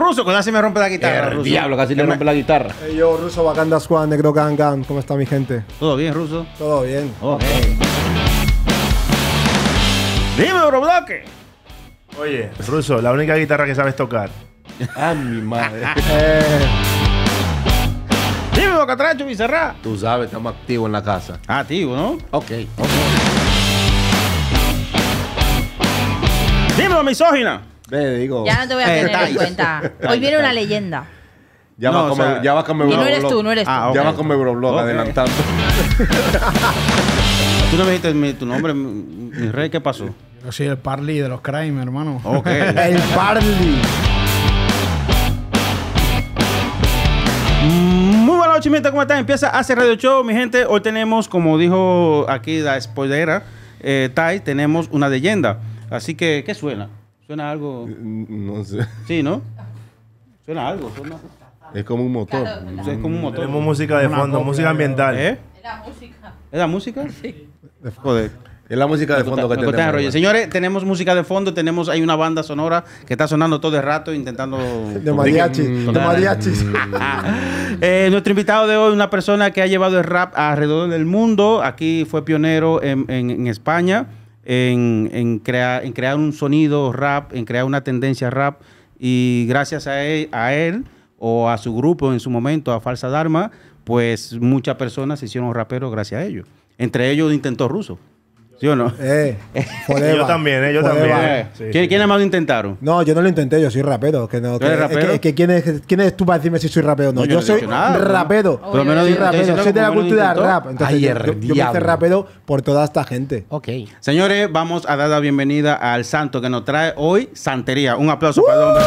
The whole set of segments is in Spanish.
Ruso, cuidado si me rompe la guitarra. El diablo, casi le rompe la guitarra. Yo, Ruso, Wakanda Squad, Negro Gang. ¿Cómo está mi gente? ¿Todo bien, Ruso? Todo bien. Ok. Dime, bro, bloque. Oye, Ruso, la única guitarra que sabes tocar. ¡Ah, mi madre! Dime, Bocatracho, Bizarra. Tú sabes, estamos activos en la casa. Ah, tío, ¿no? Ok. Dímelo, misógina. Ve, digo. Ya no te voy a tener en cuenta. Hoy viene una leyenda. Ya No, vas o sea, ya vas con mi Y no Bro eres Blog. tú, no eres tú. Ah, ok. Ya vas con mi Bro Blog Ok. adelantando. Tú no me dijiste tu nombre, mi rey, ¿qué pasó? Yo soy el Parley de los Crime, hermano. Ok. El Barley. Muy buenas noches, mi gente, ¿cómo están? Empieza Hace Radio Show, mi gente. Hoy tenemos, como dijo aquí la spoilera, Tai, tenemos una leyenda. Así que, ¿qué suena? ¿Suena algo? No sé. Sí, ¿no? Suena algo, suena. Es como un motor. Es como un motor. Tenemos música de fondo, música ambiental. ¿Eh? Era música. ¿Es la música? Sí. Joder. Es la música de fondo que Me corté el rollo. tenemos. Señores, tenemos música de fondo, tenemos ahí una banda sonora que está sonando todo el rato intentando... De mariachi. De mariachis. Nuestro invitado de hoy, una persona que ha llevado el rap alrededor del mundo. Aquí fue pionero en España en crear un sonido rap, en crear una tendencia rap. Y gracias a él o a su grupo en su momento, a Falsa Dharma, pues muchas personas se hicieron raperos gracias a ellos. Entre ellos intentó Ruso. ¿Sí o no? Forever. Yo también, yo Forever. también. Sí, ¿Quiénes más lo intentaron? No, yo no lo intenté, yo soy rapero. Que no, ¿Tú eres rapero? ¿quién eres tú para decirme si soy rapero? No, No, yo yo no he soy dicho nada, rapero. Por lo menos Soy estoy rapero, diciendo soy de la como menos cultura del intentó. rap. Entonces, Ay, yo el me hice diablo. rapero por toda esta gente. Ok. Señores, vamos a dar la bienvenida al santo que nos trae hoy santería. Un aplauso para el hombre.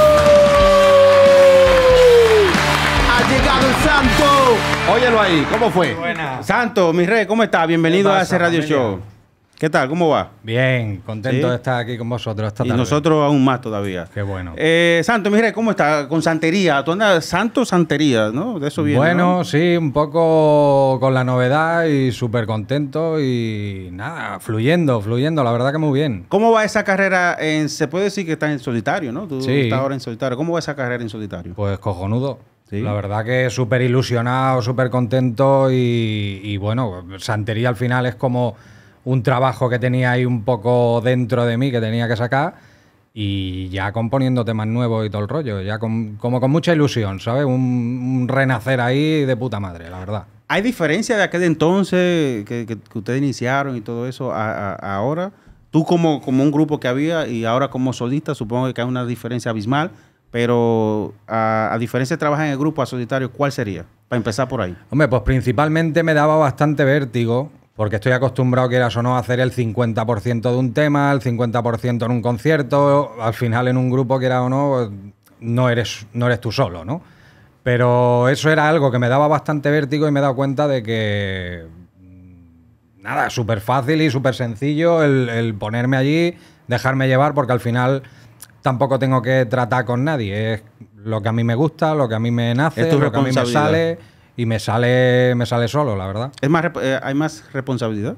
¡Ha llegado el santo! Óyelo ahí, ¿cómo fue? Santo, mi rey, ¿cómo está? Bienvenido ¿Qué a pasa, Hace Radio familia? Show. ¿Qué tal? ¿Cómo va? Bien, contento ¿Sí? de estar aquí con vosotros esta Y tarde. nosotros aún más todavía. Qué bueno. Santo, mi rey, ¿cómo está? Con santería. Tú andas santo, santería, ¿no? De eso viene, Bueno, ¿no? sí, un poco con la novedad y súper contento y nada, fluyendo, la verdad que muy bien. ¿Cómo va esa carrera? Se puede decir que estás en solitario, ¿no? Tú Sí. estás ahora en solitario. ¿Cómo va esa carrera en solitario? Pues cojonudo. Sí. La verdad que súper ilusionado, súper contento y bueno, santería al final es como un trabajo que tenía ahí un poco dentro de mí que tenía que sacar y ya componiendo temas nuevos y todo el rollo, ya como con mucha ilusión, ¿sabes? Un renacer ahí de puta madre, la verdad. ¿Hay diferencia de aquel entonces que ustedes iniciaron y todo eso a ahora? Tú como un grupo que había y ahora como solista, supongo que hay una diferencia abismal, pero a diferencia de trabajar en el grupo a solitario, ¿cuál sería? Para empezar por ahí. Hombre, pues principalmente me daba bastante vértigo, porque estoy acostumbrado, quieras o no, a hacer el 50% de un tema, el 50% en un concierto. Al final, en un grupo, quieras o no, no eres tú solo, ¿no? Pero eso era algo que me daba bastante vértigo y me he dado cuenta de que, nada, súper fácil y súper sencillo el ponerme allí, dejarme llevar, porque al final tampoco tengo que tratar con nadie. Es lo que a mí me gusta, lo que a mí me nace, Es tu lo que a mí me responsabilidad. sale. Y me sale solo, la verdad. ¿Hay más responsabilidad?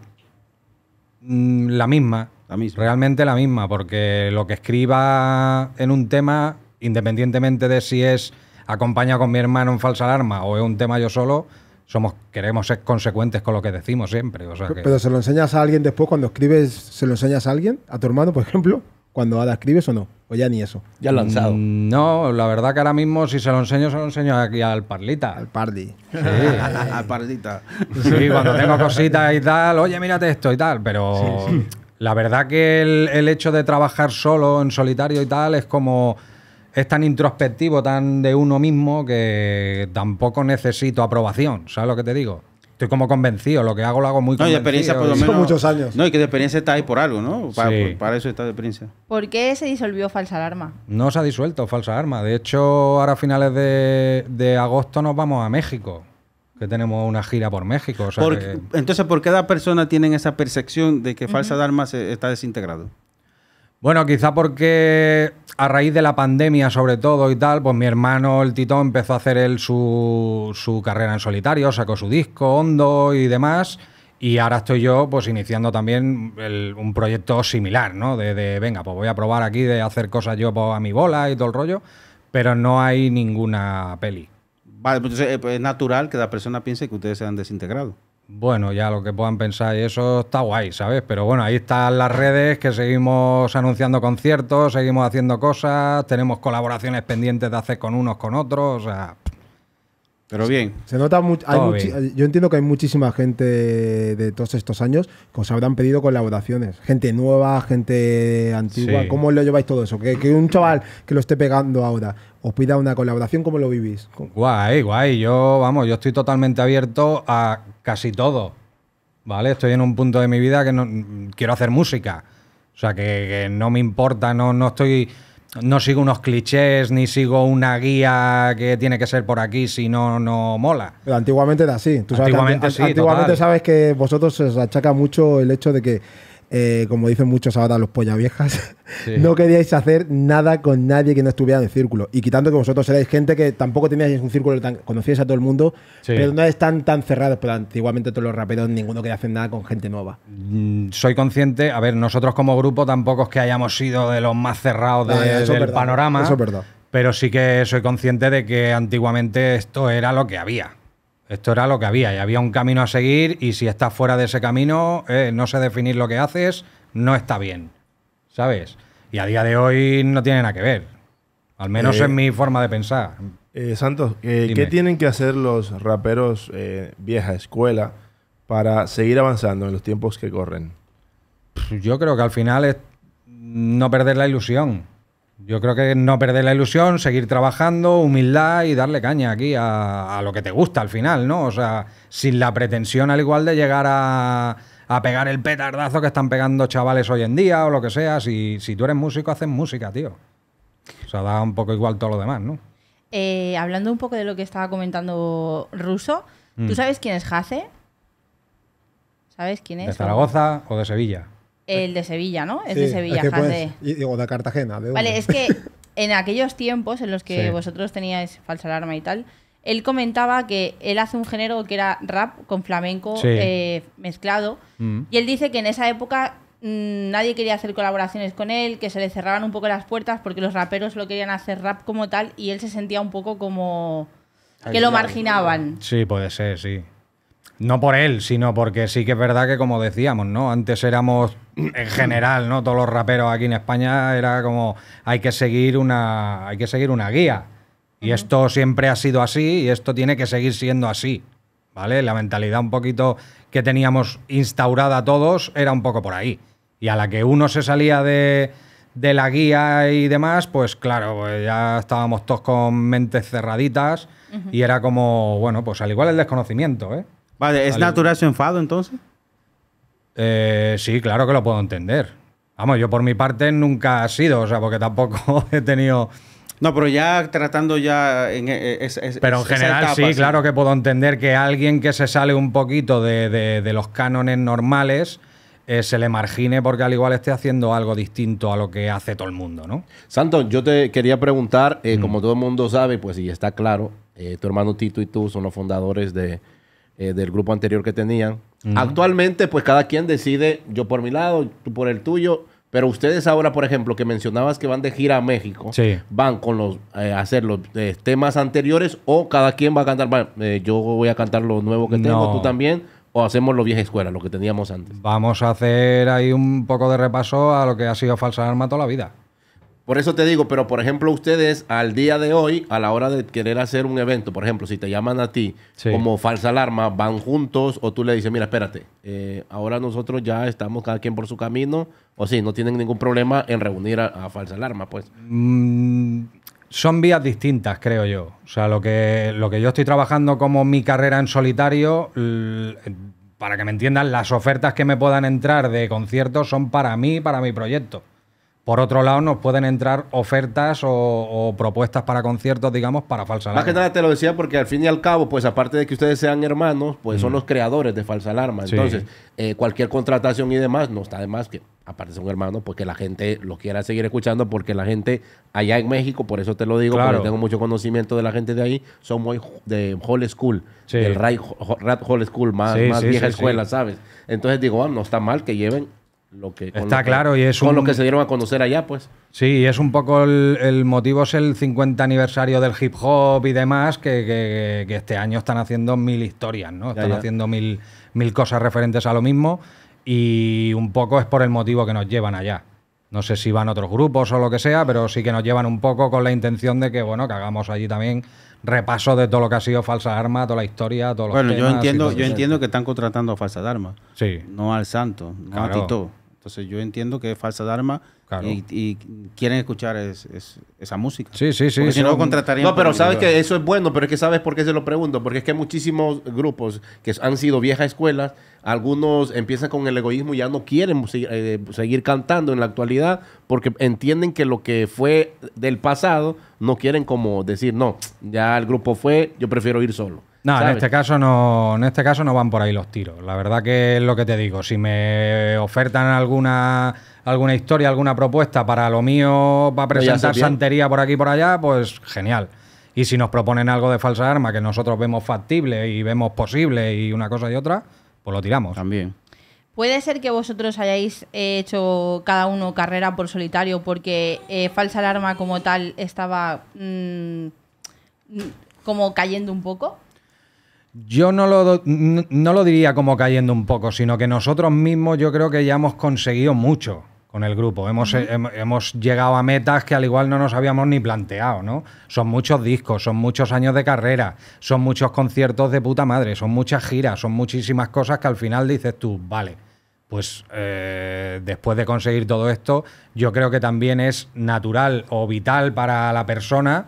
La misma. La misma. Realmente la misma, porque lo que escriba en un tema, independientemente de si es acompañado con mi hermano en Falsa Alarma o es un tema yo solo, queremos ser consecuentes con lo que decimos siempre. O sea que... Pero ¿se lo enseñas a alguien después cuando escribes? ¿Se lo enseñas a alguien? ¿A tu hermano, por ejemplo? Cuando ahora escribes o no. O ya ni eso. Ya lanzado. No, la verdad que ahora mismo si se lo enseño aquí al Parlita. Al Pardi. A pardita. Sí, cuando tengo cositas y tal, oye, mírate esto y tal, pero la verdad que el hecho de trabajar solo, en solitario y tal, es tan introspectivo, tan de uno mismo, que tampoco necesito aprobación, ¿sabes lo que te digo? Estoy como convencido, lo que hago lo hago muy No, y de convencido. experiencia por lo Son menos. muchos años. No, y que de experiencia está ahí por algo, ¿no? Sí. Para eso está de experiencia. ¿Por qué se disolvió Falsa Alarma? No se ha disuelto Falsa Alarma. De hecho, ahora a finales de agosto nos vamos a México, que tenemos una gira por México. O sea que- Entonces, ¿por qué cada persona tiene esa percepción de que Falsa Dharma está desintegrado? Bueno, quizá porque a raíz de la pandemia, sobre todo y tal, pues mi hermano, el Tito, empezó a hacer él su carrera en solitario, sacó su disco, Hondo y demás. Y ahora estoy yo, pues, iniciando también un proyecto similar, ¿no? De venga, pues voy a probar aquí de hacer cosas yo pues, a mi bola y todo el rollo. pero no hay ninguna peli. Vale, pues entonces es natural que la persona piense que ustedes se han desintegrado. Bueno, ya lo que puedan pensar y eso está guay, ¿sabes? Pero bueno, ahí están las redes, que seguimos anunciando conciertos, seguimos haciendo cosas, tenemos colaboraciones pendientes de hacer con unos, con otros, o sea... Pero bien. Se nota mucho. Todo bien. Yo entiendo que hay muchísima gente de todos estos años que os habrán pedido colaboraciones. Gente nueva, gente antigua. Sí. ¿Cómo lo lleváis todo eso? Que un chaval que lo esté pegando ahora os pida una colaboración, ¿cómo lo vivís? Guay, guay. Yo estoy totalmente abierto a casi todo, ¿vale? Estoy en un punto de mi vida que no quiero hacer música. O sea, que no me importa, no sigo unos clichés ni sigo una guía que tiene que ser por aquí si no mola. Pero antiguamente era así. Tú sabes Antiguamente que sí, antiguamente total. sabes que vosotros os achaca mucho el hecho de que, como dicen muchos ahora los pollaviejas, Sí. no queríais hacer nada con nadie que no estuviera en el círculo. Y quitando que vosotros erais gente que tampoco teníais un círculo tan... Conocíais a todo el mundo, Sí. pero no están tan cerrados. Pero antiguamente todos los raperos, ninguno quería hacer nada con gente nueva. Soy consciente, a ver, nosotros como grupo tampoco es que hayamos sido de los más cerrados Ya, eso es del verdad, panorama, eso es verdad. pero sí que soy consciente de que antiguamente esto era lo que había. Esto era lo que había y había un camino a seguir y si estás fuera de ese camino, no sé definir lo que haces, no está bien, ¿sabes? Y a día de hoy no tiene nada que ver, al menos en mi forma de pensar. Santos, ¿qué Dime. tienen que hacer los raperos vieja escuela para seguir avanzando en los tiempos que corren? Yo creo que al final es no perder la ilusión. Yo creo que no perder la ilusión, seguir trabajando, humildad y darle caña aquí a lo que te gusta al final, ¿no? O sea, sin la pretensión al igual de llegar a pegar el petardazo que están pegando chavales hoy en día o lo que sea. Si tú eres músico, haces música, tío. O sea, da un poco igual todo lo demás, ¿no? Hablando un poco de lo que estaba comentando Russo, ¿tú sabes quién es Jace? ¿Sabes quién es? ¿De Zaragoza o de Sevilla? El de Sevilla, ¿no? Es Sí, de Sevilla, que Jace. o de Cartagena. ¿de Vale, dónde? es que en aquellos tiempos en los que Sí. vosotros teníais Falsa Alarma y tal, él comentaba que él hace un género que era rap con flamenco Sí. mezclado. Mm. Y él dice que en esa época nadie quería hacer colaboraciones con él, que se le cerraban un poco las puertas porque los raperos lo querían hacer rap como tal y él se sentía un poco como que lo marginaban. Sí, puede ser, sí. No por él, sino porque sí que es verdad que, como decíamos, ¿no? Antes éramos, en general, ¿no? Todos los raperos aquí en España era como hay que seguir una guía. Y esto siempre ha sido así y esto tiene que seguir siendo así, ¿vale? La mentalidad un poquito que teníamos instaurada todos era un poco por ahí. Y a la que uno se salía de la guía y demás, pues claro, pues ya estábamos todos con mentes cerraditas y era como, bueno, pues al igual el desconocimiento, ¿eh? Vale, ¿es Vale. natural su enfado entonces? Sí, claro que lo puedo entender. Vamos, yo por mi parte nunca ha sido, o sea, porque tampoco he tenido... No, pero ya tratando ya en Pero en esa general etapa, sí, claro que puedo entender que alguien que se sale un poquito de los cánones normales se le margine porque al igual esté haciendo algo distinto a lo que hace todo el mundo, ¿no? Santos, yo te quería preguntar, como todo el mundo sabe, pues y está claro, tu hermano Tito y tú son los fundadores del grupo anterior que tenían. Actualmente, pues cada quien decide, yo por mi lado, tú por el tuyo, pero ustedes ahora, por ejemplo, que mencionabas que van de gira a México, Sí. van con los a hacer los temas anteriores o cada quien va a cantar, yo voy a cantar lo nuevo que tengo, No. tú también, o hacemos lo vieja escuela, lo que teníamos antes. Vamos a hacer ahí un poco de repaso a lo que ha sido Falsa Alarma toda la vida. Por eso te digo, pero por ejemplo, ustedes al día de hoy, a la hora de querer hacer un evento, por ejemplo, si te llaman a ti Sí. como Falsa Alarma, van juntos o tú le dices, mira, espérate, ahora nosotros ya estamos cada quien por su camino, o sí, no tienen ningún problema en reunir a Falsa Alarma, pues. Son vías distintas, creo yo. O sea, lo que yo estoy trabajando como mi carrera en solitario, para que me entiendan, las ofertas que me puedan entrar de conciertos son para mí, para mi proyecto. Por otro lado, nos pueden entrar ofertas o propuestas para conciertos, digamos, para Falsa Más que Alarma. nada te lo decía porque al fin y al cabo, pues aparte de que ustedes sean hermanos, pues son los creadores de Falsa Alarma. Sí. Entonces, cualquier contratación y demás, no está de más que, aparte son hermanos, pues que la gente los quiera seguir escuchando porque la gente allá en México, por eso te lo digo, Claro. porque tengo mucho conocimiento de la gente de ahí, son muy de old school, Sí. del rap old school, más Sí, más sí, vieja sí, escuela, sí. ¿sabes? Entonces digo, no está mal que lleven Está claro, y es con un- lo que se dieron a conocer allá, pues. Sí, es un poco el motivo, es el 50 aniversario del hip hop y demás, que este año están haciendo 1000 historias, ¿no? Están ya. haciendo mil cosas referentes a lo mismo, y un poco es por el motivo que nos llevan allá. No sé si van otros grupos o lo que sea, pero sí que nos llevan un poco con la intención de que, bueno, que hagamos allí también repaso de todo lo que ha sido Falsa Alarma, toda la historia, todos los Bueno, yo temas y entiendo, todo yo eso. entiendo que están contratando a Falsa Dharma, Sí. no al Santo, no a Claro. Tito. Entonces yo entiendo que es Falsa Dharma Claro. y quieren escuchar esa música. Sí, sí, sí. Porque si no son- contratarían. No, pero por sabes individual. que eso es bueno, pero es que sabes por qué se lo pregunto. Porque es que hay muchísimos grupos que han sido viejas escuelas. Algunos empiezan con el egoísmo y ya no quieren seguir cantando en la actualidad porque entienden que lo que fue del pasado no quieren como decir, no, ya el grupo fue, yo prefiero ir solo. No, ¿sabes? en este caso no van por ahí los tiros. La verdad que es lo que te digo. Si me ofertan alguna historia, alguna propuesta para lo mío, para Pero ya presentar sé bien. santería por aquí y por allá, pues genial. Y si nos proponen algo de Falsa Arma que nosotros vemos factible y vemos posible y una cosa y otra, pues lo tiramos. También. ¿Puede ser que vosotros hayáis hecho cada uno carrera por solitario porque Falsa Alarma como tal estaba como cayendo un poco? Yo no lo diría como cayendo un poco, sino que nosotros mismos yo creo que ya hemos conseguido mucho con el grupo. Hemos llegado a metas que al igual no nos habíamos ni planteado, ¿no? Son muchos discos, son muchos años de carrera, son muchos conciertos de puta madre, son muchas giras, son muchísimas cosas que al final dices tú, vale, pues después de conseguir todo esto, yo creo que también es natural o vital para la persona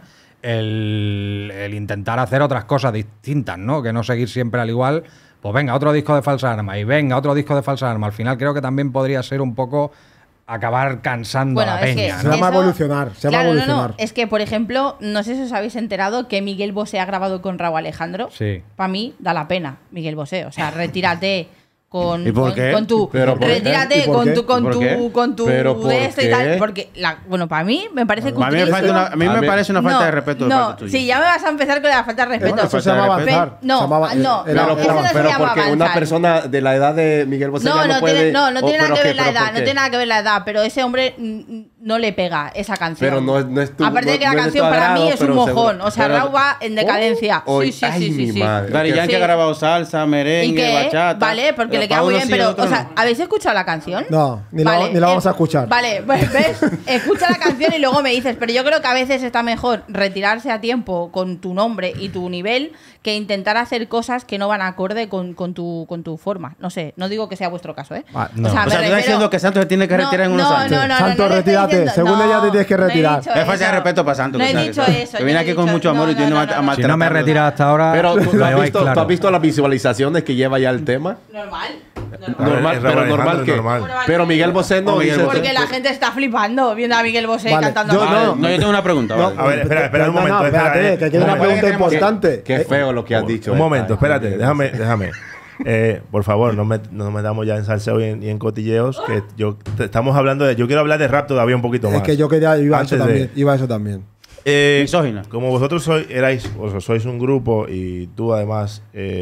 el intentar hacer otras cosas distintas, ¿no? Que no seguir siempre al igual. Pues venga, otro disco de Falsa Arma y venga, otro disco de Falsa Arma. Al final creo que también podría ser un poco acabar cansando a la es que peña, Se ¿no? llama evolucionar, se llama Claro, evolucionar. no. Es que, por ejemplo, no sé si os habéis enterado que Miguel Bosé ha grabado con Raúl Alejandro. Sí. Para mí da la pena, Miguel Bosé. O sea, retírate con, ¿Y por qué? con tu... ¿Pero por qué? retírate ¿Y por con qué? tu... Con ¿Por qué? tu... Con tu... ¿Pero por de esto y qué? tal. Porque, bueno, para mí me parece A mí me, cutrísimo. a mí me parece una falta de respeto de No, parte tuya. sí, ya me vas a empezar con la falta de respeto. Eso se llama Falta de avanzar. No, Se llamaba- no, era- no, era- eso no se pero llama porque una avanzar. persona de la edad de Miguel Bosé ya no puede... no tiene nada que ver la ¿pero edad, por no qué? tiene nada que ver la edad, pero ese hombre no le pega esa canción. Pero no es tu- Aparte de que no la es de canción tu para mí agrado, es un pero mojón, seguro- o sea, pero- Raúl va en decadencia. Oh, Sí, sí, ay, sí, mi sí, sí. madre. Daddy Sí. Yankee ha grabado salsa, merengue, ¿Y qué? bachata. Vale, porque le para queda muy uno bien, sí, pero, otro o sea, no. ¿habéis escuchado la canción? No, ni la vamos a escuchar. Vale, pues ves, escucha la canción y luego me dices, pero yo creo que a veces está mejor retirarse a tiempo con tu nombre y tu nivel que intentar hacer cosas que no van acorde con tu forma. No sé, no digo que sea vuestro caso, ¿eh? no. O sea, tú estás diciendo que Santos se tiene que retirar en unos años. Santos, le estoy retírate. diciendo- Según ella te tienes que no he retirar. dicho Es falta de eso. respeto para Santos. No que he sabes, dicho ¿sabes? eso. Que yo viene no he aquí con dicho- mucho amor y no, tiene no, a no, no. Si no me maltratarlo. retiras hasta ahora, Pero ¿tú me has vais visto, claro. ¿tú has visto las visualizaciones que lleva ya el tema? Normal. Normal, es pero Raúl normal Alejandro, que... normal. Pero Miguel Bosé no O Miguel dice... Bosé. Porque la gente está flipando viendo a Miguel Bosé Vale, cantando. yo mal. no. No, yo tengo una pregunta. No, vale. A ver, espera un momento. espérate, que quiero una Vale, pregunta que tenemos- importante. Qué feo lo que has dicho. Un momento, esta, espérate, déjame. Por favor, no metamos ya en salseo y en cotilleos, que estamos hablando de... Yo quiero hablar de rap todavía un poquito más. Es que yo quería, iba a eso Antes de- también. Iba a eso también. Misógina. Como vosotros sois un grupo y tú además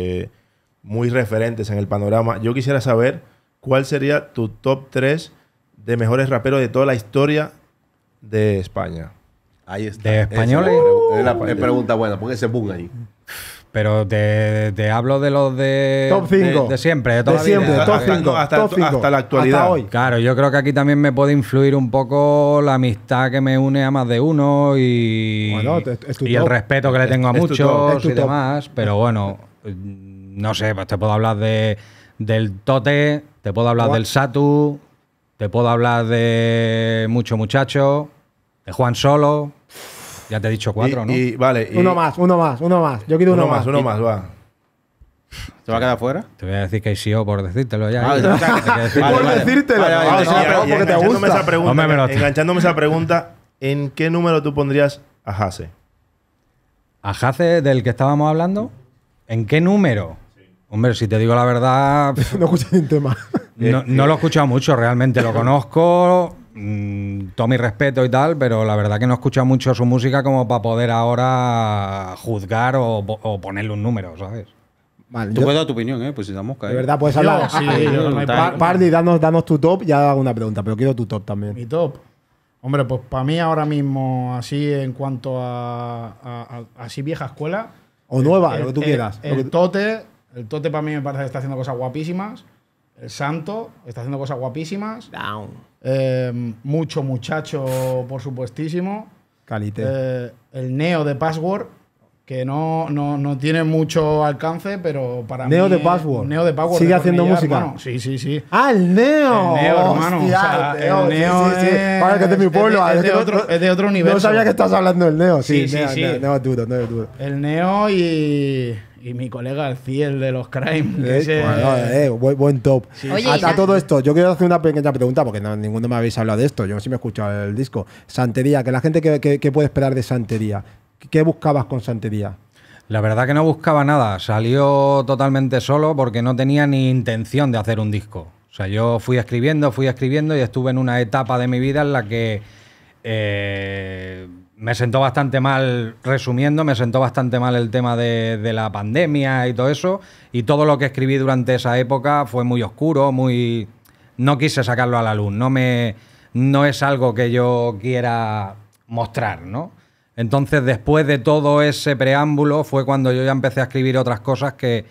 muy referentes en el panorama, yo quisiera saber cuál sería tu top 3 de mejores raperos de toda la historia de España. Ahí está. ¿De españoles? Es pregunta buena, pon ese boom ahí. Pero te hablo de los de... Top 5. De siempre, de toda De la vida. siempre, top Hasta- 5. no, hasta- top 5. hasta la actualidad. Hasta hoy. Claro, yo creo que aquí también me puede influir un poco la amistad que me une a más de uno y, Bueno, es tu y el top. respeto que le tengo a Es tu top. muchos Es tu y top. demás. Pero bueno, no sé, pues te puedo hablar del Tote, te puedo hablar Juan. del Satu, te puedo hablar de Mucho Muchacho, de Juan Solo. Ya te he dicho 4, ¿no? Vale. Uno más. Yo quiero uno más. Uno más, va. ¿Se va a quedar fuera? Te voy a decir que sí o por decírtelo ya. Vale, Hay vale. que decirlo. Por decírtelo. Vale, vale, No, entonces no, la pregunta- porque te enganchándome gusta. esa pregunta, Hombre, me lo- enganchándome esa pregunta, ¿en qué número tú pondrías a Hase? ¿A Jace, del que estábamos hablando? ¿En qué número? Hombre, si te digo la verdad, No escuché ni un tema. no lo he escuchado mucho, realmente lo conozco, todo mi respeto y tal, pero la verdad que no he escuchado mucho su música como para poder ahora juzgar o ponerle un número, ¿sabes? Vale, Tú puedes dar tu opinión, pues si damos de verdad, puedes hablar. Sí, yo no hay problema. Pardi, danos tu top. Ya hago una pregunta, pero quiero tu top también. Mi top. Hombre, pues para mí ahora mismo, así en cuanto a así vieja escuela. O nueva, lo que tú quieras. El Tote para mí me parece que está haciendo cosas guapísimas. El Santo está haciendo cosas guapísimas. Mucho muchacho, por supuestísimo. Calité. El Neo de Password, que no tiene mucho alcance, pero para Neo mí. de Password. Neo de Password. ¿Sigue de haciendo Cornellá, música? hermano. Sí. ¡Ah, el Neo! El Neo, hermano. Hostia, O sea, el el Neo sí. es- Para que es de mi pueblo. es de otro universo. No sabía que estabas hablando del Neo. Sí, Sí, Neo, sí. Neo es duro. El Neo y mi colega el Ciel de los Crime. que ese- Buen top. Oye, a y todo esto, yo quiero hacer una pequeña pregunta porque ninguno me habéis hablado de esto. Yo sí me he escuchado el disco. Santería, que la gente que puede esperar de Santería. ¿Qué buscabas con Santería? La verdad que no buscaba nada. Salió totalmente solo porque no tenía ni intención de hacer un disco. O sea, yo fui escribiendo y estuve en una etapa de mi vida en la que me sentó bastante mal, resumiendo, me sentó bastante mal el tema de la pandemia y todo eso. Y todo lo que escribí durante esa época fue muy oscuro, muy... No quise sacarlo a la luz. No es algo que yo quiera mostrar, ¿no? Entonces, después de todo ese preámbulo, fue cuando yo ya empecé a escribir otras cosas que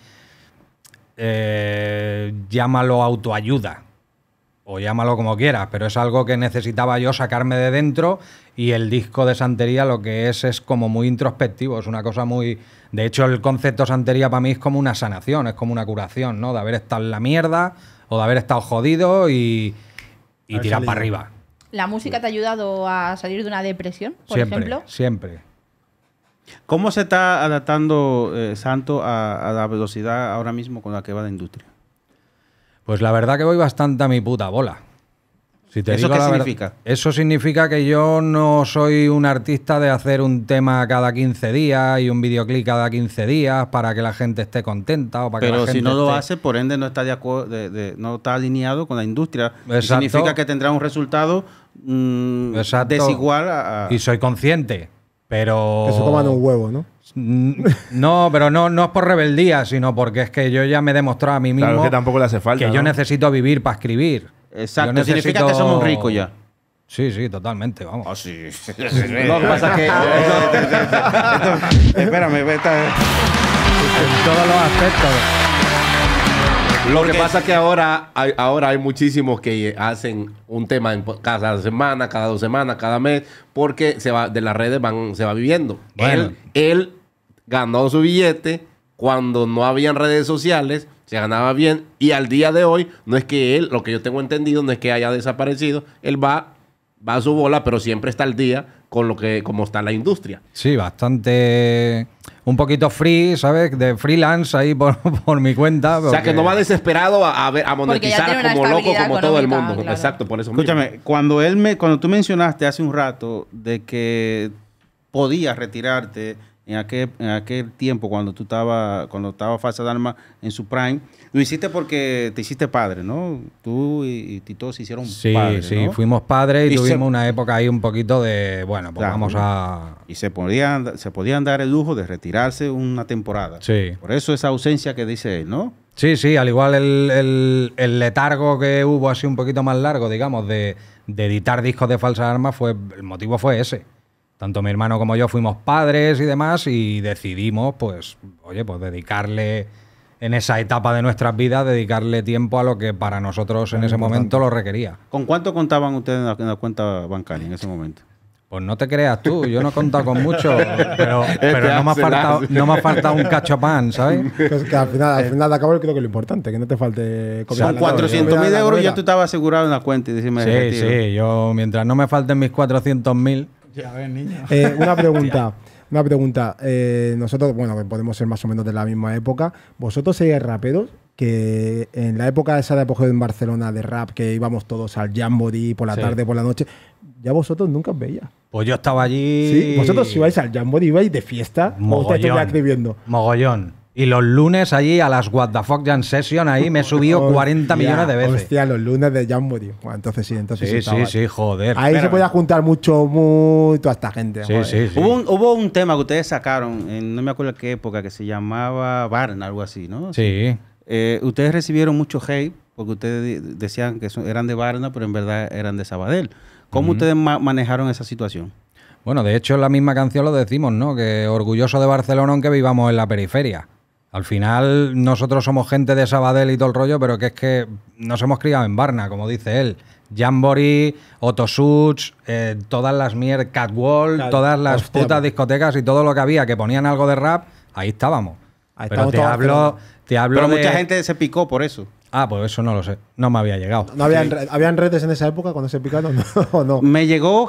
llámalo autoayuda o llámalo como quieras, pero es algo que necesitaba yo sacarme de dentro y el disco de Santería lo que es como muy introspectivo, es una cosa muy... De hecho, el concepto Santería para mí es como una sanación, es como una curación, ¿no? De haber estado en la mierda o de haber estado jodido y tirar para arriba. ¿La música te ha ayudado a salir de una depresión, por ejemplo? Siempre. ¿Cómo se está adaptando Santo a la velocidad ahora mismo con la que va la industria? Pues la verdad que voy bastante a mi puta bola. Si te ¿Eso digo qué la significa? verdad, eso significa que yo no soy un artista de hacer un tema cada 15 días y un videoclip cada 15 días para que la gente esté contenta o para que la Pero gente si no lo esté... hace, por ende no está no está alineado con la industria. Y Exacto. significa que tendrá un resultado Exacto. desigual a... Y soy consciente, pero... Que se coman un huevo, ¿no? No, pero no es por rebeldía, sino porque es que yo ya me he demostrado a mí mismo Claro, que tampoco le hace falta. que ¿no? yo necesito vivir para escribir. Exacto, Yo significa que somos ricos ya. Sí, totalmente, vamos. Ah, sí. No, lo que pasa es que... Espérame, En todos los aspectos. Lo que pasa es que ahora hay muchísimos que hacen un tema cada semana, cada 2 semanas, cada mes, porque de las redes se va viviendo. Bueno. Él ganó su billete cuando no habían redes sociales, se ganaba bien, y al día de hoy, no es que él, lo que yo tengo entendido, no es que haya desaparecido, él va a su bola, pero siempre está al día con como está la industria. Sí, bastante... Un poquito free, ¿sabes? De freelance ahí por mi cuenta. O sea, que no va desesperado a Porque ya monetizar tiene una como loco, estabilidad como todo el económica, mundo. claro. Exacto, por eso mismo. Escúchame, cuando tú mencionaste hace un rato de que podías retirarte en aquel tiempo cuando estaba Falsa Alarma en su prime, lo hiciste porque te hiciste padre, ¿no? Tú y Tito se hicieron Sí, padres, sí, ¿no? fuimos padres y Y tuvimos se- una época ahí un poquito de, bueno, pues Claro. vamos a... Y se podían dar el lujo de retirarse una temporada. Sí. Por eso esa ausencia que dice él, ¿no? Sí, al igual el letargo que hubo así un poquito más largo, digamos, de editar discos de Falsa Alarma, el motivo fue ese. Tanto mi hermano como yo fuimos padres y demás y decidimos, pues, oye, pues dedicarle en esa etapa de nuestras vidas, dedicarle tiempo a lo que para nosotros en ese momento lo requería. ¿Con cuánto contaban ustedes en la cuenta bancaria en ese momento? Pues no te creas tú, yo no he contado con mucho, pero no me ha faltado un cacho pan, ¿sabes? Que al final de acabo creo que es lo importante, que no te falte comida. Son en la nevera. 400.000 euros y ya Nevera. tú estabas asegurado en la cuenta y decirme Sí, yo mientras no me falten mis 400.000... Ya ves, niño. Una pregunta. Nosotros, bueno, que podemos ser más o menos de la misma época. ¿Vosotros seguís raperos? Que en la época esa de apogeo en Barcelona de rap, que íbamos todos al Jamboree por la Sí. tarde, por la noche, ya vosotros nunca os veía. Pues yo estaba allí... ¿Sí? ¿Vosotros si vais al Jamboree ibais de fiesta o estáis todo el día escribiendo? Mogollón. Y los lunes allí a las What the Fuck Jam Session ahí me he subido 40 millones de veces. Hostia, los lunes de Jamboree. Bueno, entonces sí, Sí, joder. Ahí se podía juntar toda esta gente. Sí, joder. sí. Hubo un tema que ustedes sacaron, no me acuerdo qué época, que se llamaba Barna, algo así, ¿no? Sí. Ustedes recibieron mucho hate porque ustedes decían que eran de Barna, pero en verdad eran de Sabadell. ¿Cómo ustedes manejaron esa situación? Bueno, de hecho en la misma canción lo decimos, ¿no? Que orgulloso de Barcelona aunque vivamos en la periferia. Al final nosotros somos gente de Sabadell y todo el rollo, pero que es que nos hemos criado en Barna, como dice él. Jamboree, Otosuch, todas las Catwall, Claro, todas las hostia, putas discotecas y todo lo que había que ponían algo de rap, ahí estábamos. Ahí Pero estamos todos te hablo Pero de... mucha gente se picó por eso. Ah, pues eso no lo sé. No me había llegado. ¿No habían redes en esa época cuando se picaron? ¿O no? Me llegó,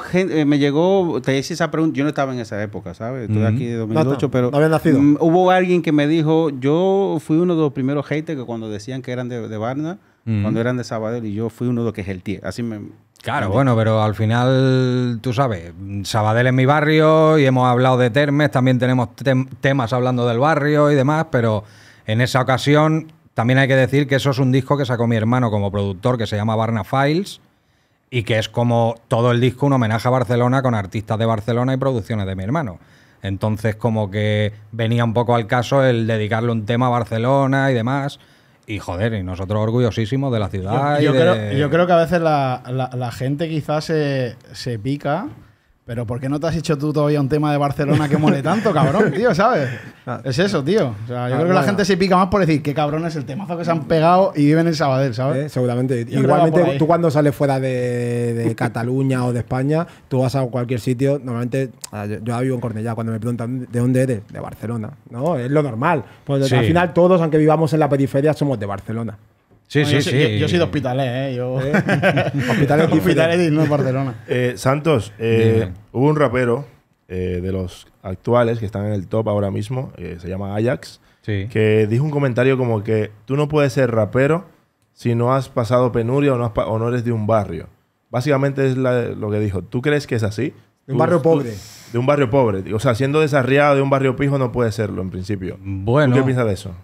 te hice esa pregunta, yo no estaba en esa época, ¿sabes? Estoy aquí de 2008, pero no había nacido. Hubo alguien que me dijo, yo fui uno de los primeros haters que cuando decían que eran de Barna, cuando eran de Sabadell, y yo fui uno de los que gelteé. Así me... Claro, bueno, pero al final, tú sabes, Sabadell es mi barrio y hemos hablado de Termes, también tenemos temas hablando del barrio y demás, pero en esa ocasión también hay que decir que eso es un disco que sacó mi hermano como productor, que se llama Barna Files, y que es como todo el disco un homenaje a Barcelona con artistas de Barcelona y producciones de mi hermano. Entonces como que venía un poco al caso el dedicarle un tema a Barcelona y demás. Y joder, y nosotros orgullosísimos de la ciudad. Yo creo que a veces la gente quizás se pica, pero ¿por qué no te has hecho tú todavía un tema de Barcelona que mole tanto, cabrón, tío, ¿sabes? Es eso, tío. O sea, yo creo que la gente se pica más por decir qué cabrón es el temazo que se han pegado y viven en Sabadell, ¿sabes? Seguramente. Yo creo que va por Igualmente, ahí. tú cuando sales fuera de Cataluña o de España, tú vas a cualquier sitio, normalmente, yo vivo en Cornellá, cuando me preguntan ¿de dónde eres? De Barcelona, ¿no? Es lo normal. Pues Sí. al final todos, aunque vivamos en la periferia, somos de Barcelona. Sí, Bueno, sí. Yo soy de Hospitalet, Yo... Hospitalet Hospitalet, no Barcelona. Santos, Dime. hubo un rapero de los actuales que están en el top ahora mismo, se llama Ajax, Sí. que dijo un comentario como que tú no puedes ser rapero si no has pasado penuria o no eres de un barrio. Básicamente es lo que dijo. ¿Tú crees que es así? De un barrio pobre. De un barrio pobre. O sea, siendo desarriado de un barrio pijo no puede serlo en principio. Bueno. ¿Tú qué piensas de eso?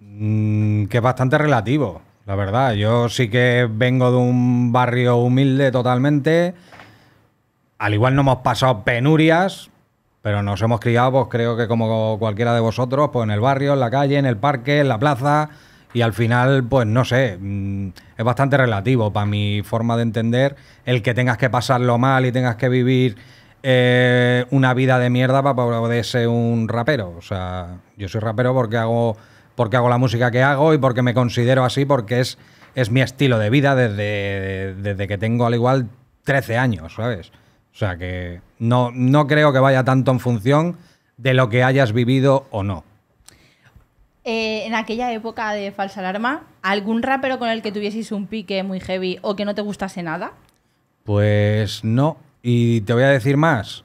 Que es bastante relativo, la verdad. Yo sí que vengo de un barrio humilde totalmente. Al igual no hemos pasado penurias, pero nos hemos criado, pues creo que como cualquiera de vosotros, pues en el barrio, en la calle, en el parque, en la plaza. Y al final, pues no sé, es bastante relativo para mi forma de entender el que tengas que pasarlo mal y tengas que vivir una vida de mierda para poder ser un rapero. O sea, yo soy rapero porque hago la música que hago y porque me considero así, porque es mi estilo de vida desde que tengo al igual 13 años, ¿sabes? O sea que no creo que vaya tanto en función de lo que hayas vivido o no. En aquella época de Falsa Alarma, ¿algún rapero con el que tuvieseis un pique muy heavy o que no te gustase nada? Pues no. Y te voy a decir más.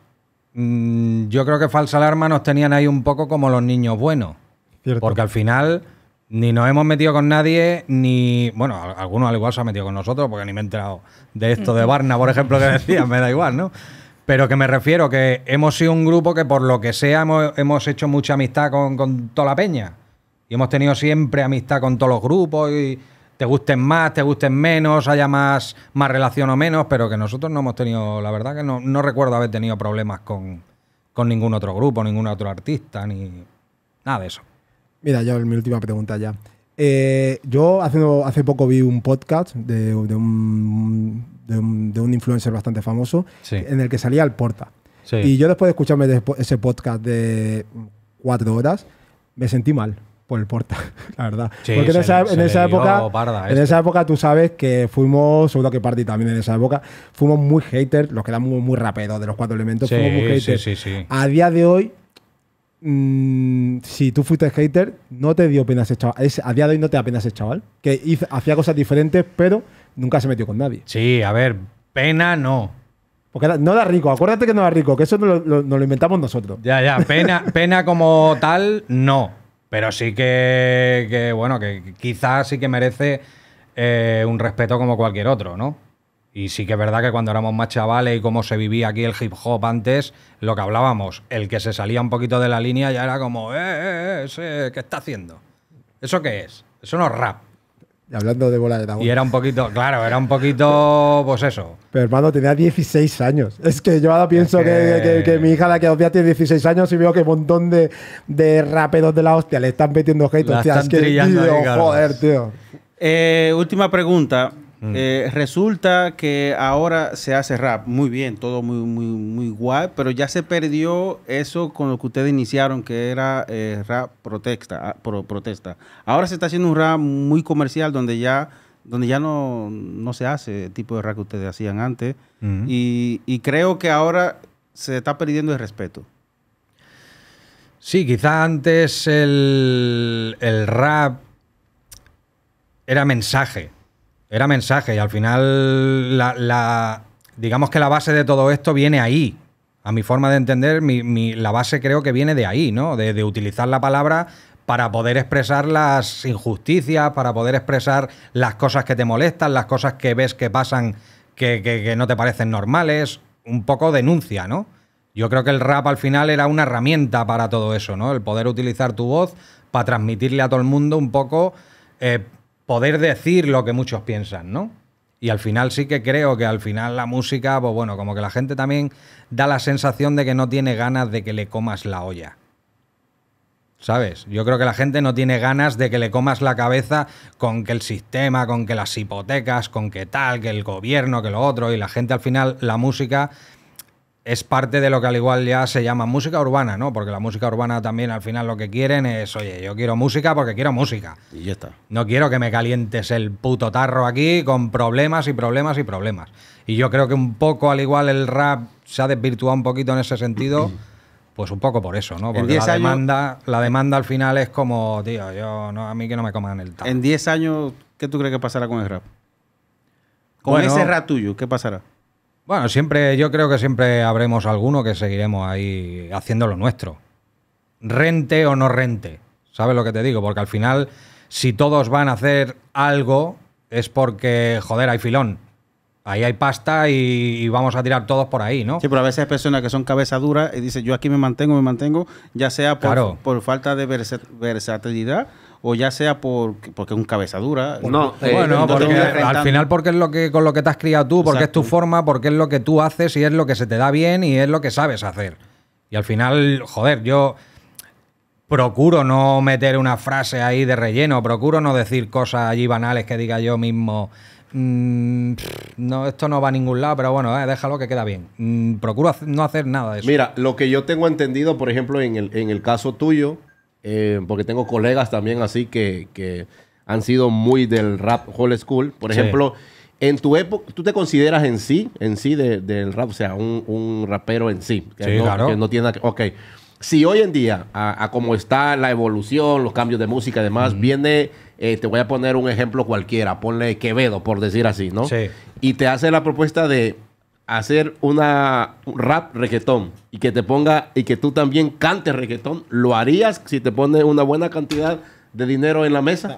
Yo creo que Falsa Alarma nos tenían ahí un poco como los niños buenos. Cierto. Porque al final ni nos hemos metido con nadie, ni... Bueno, algunos al igual se han metido con nosotros porque ni me he enterado de esto de Barna, por ejemplo, que decían, me da igual, ¿no? Pero que me refiero que hemos sido un grupo que por lo que sea hemos hecho mucha amistad con toda la peña. Y hemos tenido siempre amistad con todos los grupos y te gusten más, te gusten menos, haya más relación o menos, pero que nosotros no hemos tenido, la verdad que no recuerdo haber tenido problemas con ningún otro grupo, ningún otro artista, ni nada de eso. Mira, yo mi última pregunta ya. Yo hace poco vi un podcast de un influencer bastante famoso, Sí. en el que salía el Porta. Sí. Y yo después de escucharme ese podcast de 4 horas, me sentí mal por el Porta, la verdad. Sí, porque en esa se le dio época, parda en este. esa época tú sabes que fuimos, seguro que Party también en esa época, fuimos muy haters, los que eran muy raperos de los 4 elementos, Sí, fuimos muy haters. sí. A día de hoy, si tú fuiste hater, no te dio pena ese chaval. A día de hoy no te da pena ese chaval. Que hacía cosas diferentes, pero nunca se metió con nadie. Sí, a ver, pena no. Porque no era rico. Acuérdate que no era rico, que eso nos lo inventamos nosotros. Ya, pena como tal, no. Pero sí que bueno, que quizás sí que merece un respeto como cualquier otro, ¿no? Y sí que es verdad que cuando éramos más chavales y cómo se vivía aquí el hip hop antes, lo que hablábamos, el que se salía un poquito de la línea ya era como, ¿qué está haciendo? ¿Eso qué es? Eso no es rap. Y hablando de bola de dragón. Y era un poquito, claro, era un poquito, pues eso. Pero hermano, tenía 16 años. Es que yo ahora pienso que mi hija, la que ya tiene 16 años, y veo que un montón de raperos de la hostia le están metiendo hate. La Hostia, es están que, trillando tío, ahí, claro. joder, tío. Última pregunta. Resulta que ahora se hace rap muy bien, todo muy guay, pero ya se perdió eso con lo que ustedes iniciaron, que era rap protesta. Ahora se está haciendo un rap muy comercial donde ya no se hace el tipo de rap que ustedes hacían antes. Y creo que ahora se está perdiendo el respeto. Sí, quizá antes el rap era mensaje. Era mensaje y al final digamos que la base de todo esto viene ahí. A mi forma de entender, la base creo que viene de ahí, ¿no? De utilizar la palabra para poder expresar las injusticias, para poder expresar las cosas que te molestan, las cosas que ves que pasan que no te parecen normales. Un poco denuncia, ¿no? Yo creo que el rap al final era una herramienta para todo eso, ¿no? El poder utilizar tu voz para transmitirle a todo el mundo un poco... poder decir lo que muchos piensan, ¿no? Y al final sí que creo que al final la música, pues bueno, como que la gente también da la sensación de que no tiene ganas de que le comas la olla. ¿Sabes? Yo creo que la gente no tiene ganas de que le comas la cabeza con que el sistema, con que las hipotecas, con que tal, que el gobierno, que lo otro, y la gente al final, la música... es parte de lo que al igual ya se llama música urbana, ¿no? Porque la música urbana también al final lo que quieren es, oye, yo quiero música porque quiero música. Y ya está. No quiero que me calientes el puto tarro aquí con problemas y problemas y problemas. Y yo creo que un poco al igual el rap se ha desvirtuado un poquito en ese sentido, pues un poco por eso, ¿no? Porque la demanda al final es como, tío, a mí que no me coman el tarro. En 10 años, ¿qué tú crees que pasará con el rap? Con Bueno, ese rap tuyo, ¿qué pasará? Bueno, yo creo que siempre habremos alguno que seguiremos ahí haciendo lo nuestro. Rente o no rente. ¿Sabes lo que te digo? Porque al final, si todos van a hacer algo, es porque, joder, hay filón. Ahí hay pasta y vamos a tirar todos por ahí, ¿no? Sí, pero a veces hay personas que son cabeza dura y dicen, yo aquí me mantengo, ya sea por falta de versatilidad o ya sea porque es un cabeza dura. No, bueno, porque al final porque es con lo que te has criado tú, porque Exacto. es tu forma, porque es lo que tú haces y es lo que se te da bien y es lo que sabes hacer. Y al final, joder, yo procuro no meter una frase ahí de relleno, procuro no decir cosas allí banales que diga yo mismo... no, esto no va a ningún lado, pero bueno, déjalo que queda bien. Procuro no hacer nada de eso. Mira, lo que yo tengo entendido, por ejemplo, en el caso tuyo, porque tengo colegas también así que han sido muy del rap old school. Por ejemplo, en tu época, ¿tú te consideras en sí del rap, o sea, un rapero en sí? Sí, claro. Que no tiene nada que... Ok. Si hoy en día, a como está la evolución, los cambios de música y demás, viene... te voy a poner un ejemplo cualquiera. Ponle Quevedo, por decir así, ¿no? Sí. Y te hace la propuesta de hacer un rap reggaetón y que te ponga y que tú también cantes reggaetón. ¿Lo harías si te pone una buena cantidad de dinero en la mesa?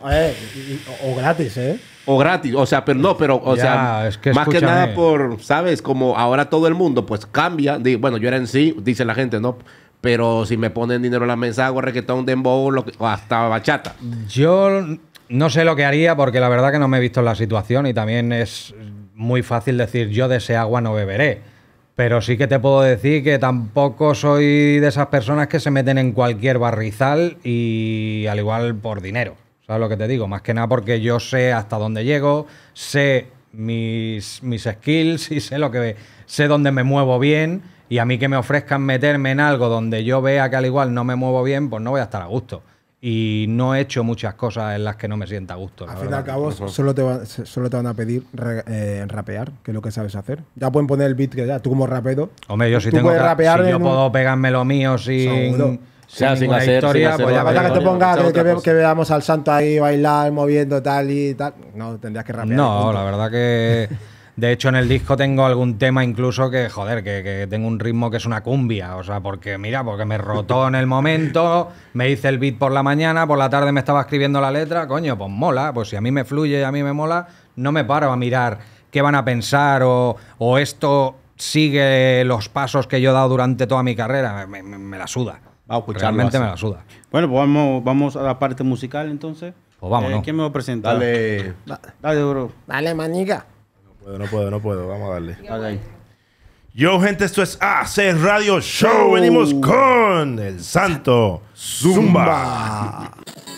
O gratis, ¿eh? O gratis, o sea, pero no, pero, o Ya, sea, es que más que escúchame. nada por, ¿sabes? Como ahora todo el mundo, pues cambia. Bueno, yo era en sí, dice la gente, ¿no? Pero si me ponen dinero en la mesa, hago reggaetón, dembow, o hasta bachata. Yo no sé lo que haría porque la verdad que no me he visto en la situación y también es muy fácil decir yo de ese agua no beberé. Pero sí que te puedo decir que tampoco soy de esas personas que se meten en cualquier barrizal y al igual por dinero. ¿Sabes lo que te digo? Más que nada porque yo sé hasta dónde llego, sé mis skills y sé dónde me muevo bien. Y a mí que me ofrezcan meterme en algo donde yo vea que al igual no me muevo bien, pues no voy a estar a gusto. Y no he hecho muchas cosas en las que no me sienta a gusto. Al fin y al cabo, solo te van a pedir rapear, que es lo que sabes hacer. Ya pueden poner el beat que ya, tú como rapero. Hombre, yo si tú tengo puedes rapear si yo en puedo pegarme lo mío Seguro. sin Sin hacer historia, pues ya Falta que te Otra ponga cosa. que veamos al santo ahí bailar, moviendo tal y tal. No, tendrías que rapear. No, punto. la verdad que... De hecho, en el disco tengo algún tema incluso que, joder, que tengo un ritmo que es una cumbia. O sea, porque me rotó en el momento, me hice el beat por la mañana, por la tarde me estaba escribiendo la letra, coño, pues mola. Pues si a mí me fluye y a mí me mola, no me paro a mirar qué van a pensar o esto sigue los pasos que yo he dado durante toda mi carrera, me la suda. Vamos a escucharlo Realmente así. me la suda. Bueno, pues vamos a la parte musical entonces. Pues vámonos. ¿Quién me va a presentar? Dale. Dale, bro. Dale, manica. No puedo. Vamos a darle. Dale ahí. Yo, gente, esto es AC Radio Show. Venimos con el Santo Zumba.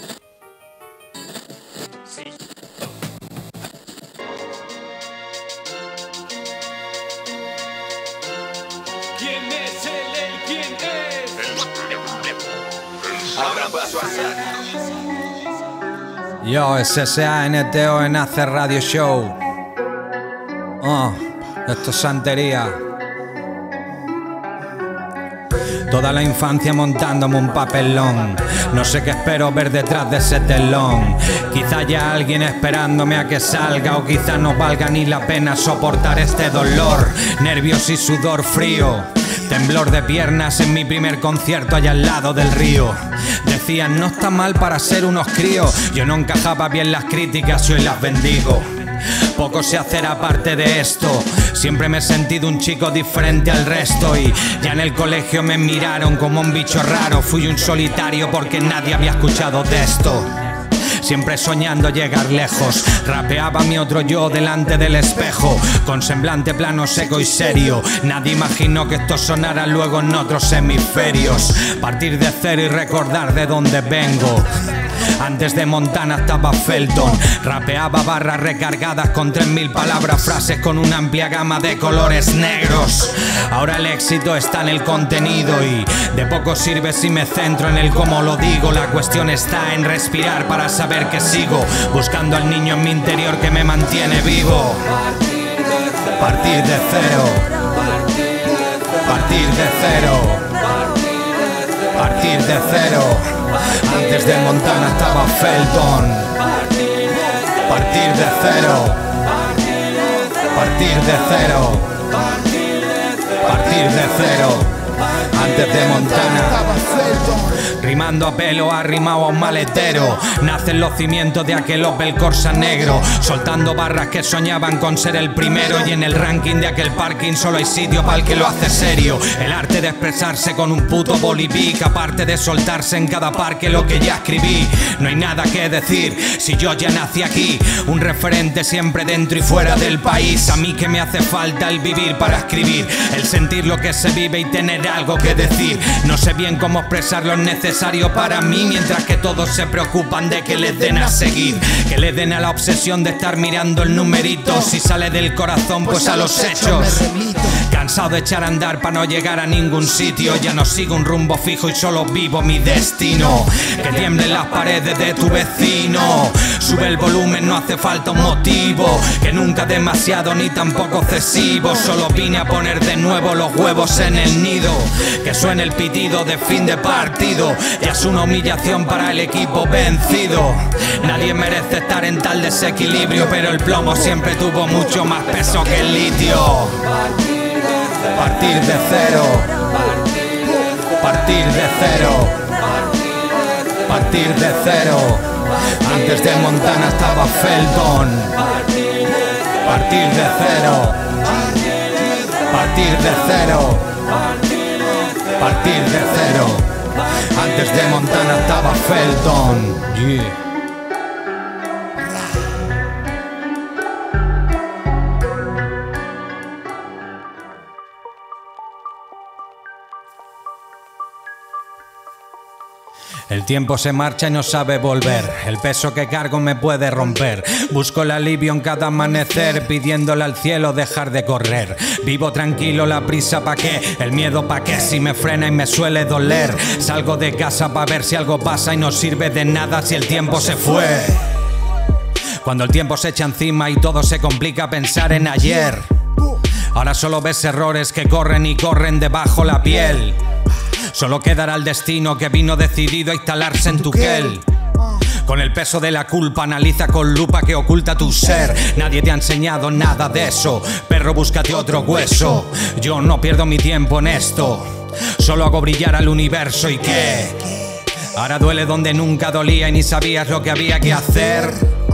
¿Quién es él? ¿Quién es? Abran paso a Yo, SSANTO en AC Radio Show. Esto es santería. Toda la infancia montándome un papelón. No sé qué espero ver detrás de ese telón. Quizá haya alguien esperándome a que salga, o quizá no valga ni la pena soportar este dolor. Nervios y sudor frío. Temblor de piernas en mi primer concierto allá al lado del río. Decían, no está mal para ser unos críos. Yo no encajaba bien las críticas y hoy las bendigo. Poco sé hacer aparte de esto. Siempre me he sentido un chico diferente al resto. Y ya en el colegio me miraron como un bicho raro. Fui un solitario porque nadie había escuchado de esto. Siempre soñando llegar lejos. Rapeaba mi otro yo delante del espejo, con semblante plano, seco y serio. Nadie imaginó que esto sonara luego en otros hemisferios. Partir de cero y recordar de dónde vengo. Antes de Montana estaba Felton. Rapeaba barras recargadas con 3000 palabras, frases con una amplia gama de colores negros. Ahora el éxito está en el contenido y de poco sirve si me centro en el cómo lo digo. La cuestión está en respirar para saber que sigo buscando al niño en mi interior que me mantiene vivo. Partir de cero. Partir de cero. Partir de cero. Antes de Montana estaba Felton. Partir de cero. Partir de cero. Partir de cero. Antes de Montana. Rimando a pelo, arrimado a un maletero. Nacen los cimientos de aquel Opel Corsa negro. Soltando barras que soñaban con ser el primero. Y en el ranking de aquel parking solo hay sitio para el que lo hace serio. El arte de expresarse con un puto bolivic. Aparte de soltarse en cada parque lo que ya escribí. No hay nada que decir si yo ya nací aquí. Un referente siempre dentro y fuera del país. A mí que me hace falta el vivir para escribir. El sentir lo que se vive y tener algo que decir. No sé bien cómo expresar lo necesario para mí, mientras que todos se preocupan de que les den a seguir, que les den a la obsesión de estar mirando el numerito. Si sale del corazón, pues a los hechos. Cansado de echar a andar para no llegar a ningún sitio. Ya no sigo un rumbo fijo y solo vivo mi destino. Que tiemblen las paredes de tu vecino. Sube el volumen, no hace falta un motivo. Que nunca demasiado ni tampoco excesivo. Solo vine a poner de nuevo los huevos en el nido. Que suene el pitido de fin de partido. Ya es una humillación para el equipo vencido. Nadie merece estar en tal desequilibrio, pero el plomo siempre tuvo mucho más peso que el litio. Partir de cero. Partir de cero. Partir de cero. Antes de Montana estaba Felton. Partir de cero. Partir de cero. Partir de cero. Antes de Montana estaba Felton. Yeah. El tiempo se marcha y no sabe volver. El peso que cargo me puede romper. Busco el alivio en cada amanecer, pidiéndole al cielo dejar de correr. Vivo tranquilo, la prisa pa' qué, el miedo pa' qué, si me frena y me suele doler. Salgo de casa pa' ver si algo pasa y no sirve de nada si el tiempo se fue. Cuando el tiempo se echa encima y todo se complica, pensar en ayer. Ahora solo ves errores que corren y corren debajo la piel. Solo quedará el destino que vino decidido a instalarse en tu piel. Con el peso de la culpa analiza con lupa que oculta tu ser. Nadie te ha enseñado nada de eso. Perro, búscate otro hueso. Yo no pierdo mi tiempo en esto. Solo hago brillar al universo y ¿qué? Ahora duele donde nunca dolía y ni sabías lo que había que hacer.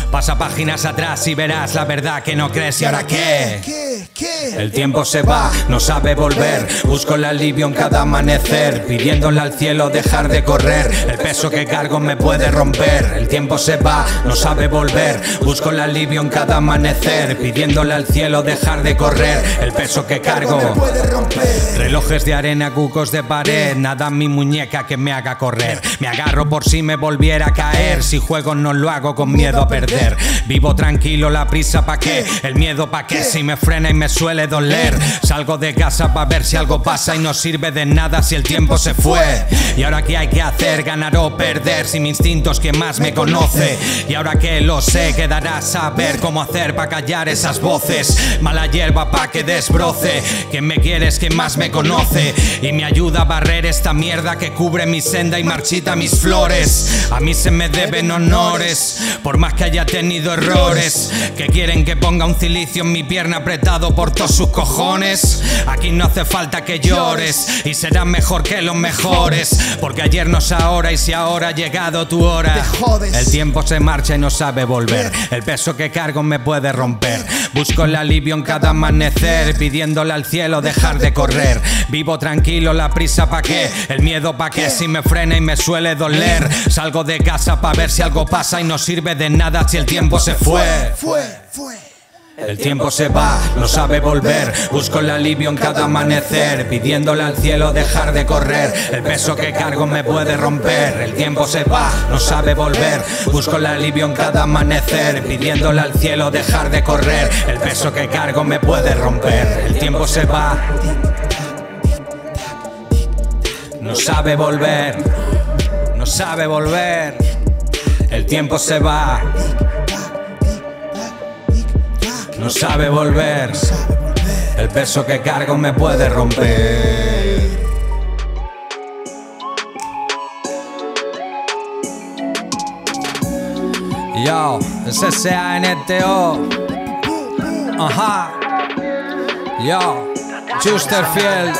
Pasa páginas atrás y verás la verdad que no crees. ¿Y ahora qué? El tiempo se va, no sabe volver. Busco el alivio en cada amanecer, pidiéndole al cielo dejar de correr. El peso que cargo me puede romper. El tiempo se va, no sabe volver. Busco el alivio en cada amanecer, pidiéndole al cielo dejar de correr. El peso que cargo me puede romper. Relojes de arena, cucos de pared, nada en mi muñeca que me haga correr. Me agarro por si me volviera a caer. Si juego no lo hago con miedo a perder. Vivo tranquilo, la prisa pa' qué, el miedo pa' qué. Si me frena y me suele doler. Salgo de casa pa' ver si algo pasa y no sirve de nada si el tiempo se fue. Y ahora qué hay que hacer, ganar o perder. Si mi instinto es quien más me conoce. Y ahora que lo sé, quedará saber cómo hacer pa' callar esas voces. Mala hierba pa' que desbroce. Quien me quiere es quien más me conoce y me ayuda a barrer esta mierda que cubre mi senda y marchita mis flores. A mí se me deben honores, por más que haya tenido errores. Que quieren que ponga un cilicio en mi pierna apretado por todos sus cojones. Aquí no hace falta que llores y serás mejor que los mejores, porque ayer no es ahora y si ahora ha llegado tu hora. El tiempo se marcha y no sabe volver. El peso que cargo me puede romper. Busco el alivio en cada amanecer, pidiéndole al cielo dejar de correr. Vivo tranquilo, la prisa pa' qué, el miedo pa' qué. Si me frena y me suele doler. Salgo de casa pa' ver si algo pasa y no sirve de nada si el tiempo se fue. El tiempo se va, no sabe volver. Busco el alivio en cada amanecer, pidiéndole al cielo dejar de correr. El peso que cargo me puede romper. El tiempo se va, no sabe volver. Busco el alivio en cada amanecer, pidiéndole al cielo dejar de correr. El peso que cargo me puede romper. El tiempo se va, no sabe volver. No sabe volver. El tiempo se va, no sabe volver. El peso que cargo me puede romper. Yo, es S-A-N-T-O. Ajá. Yo, Chesterfield.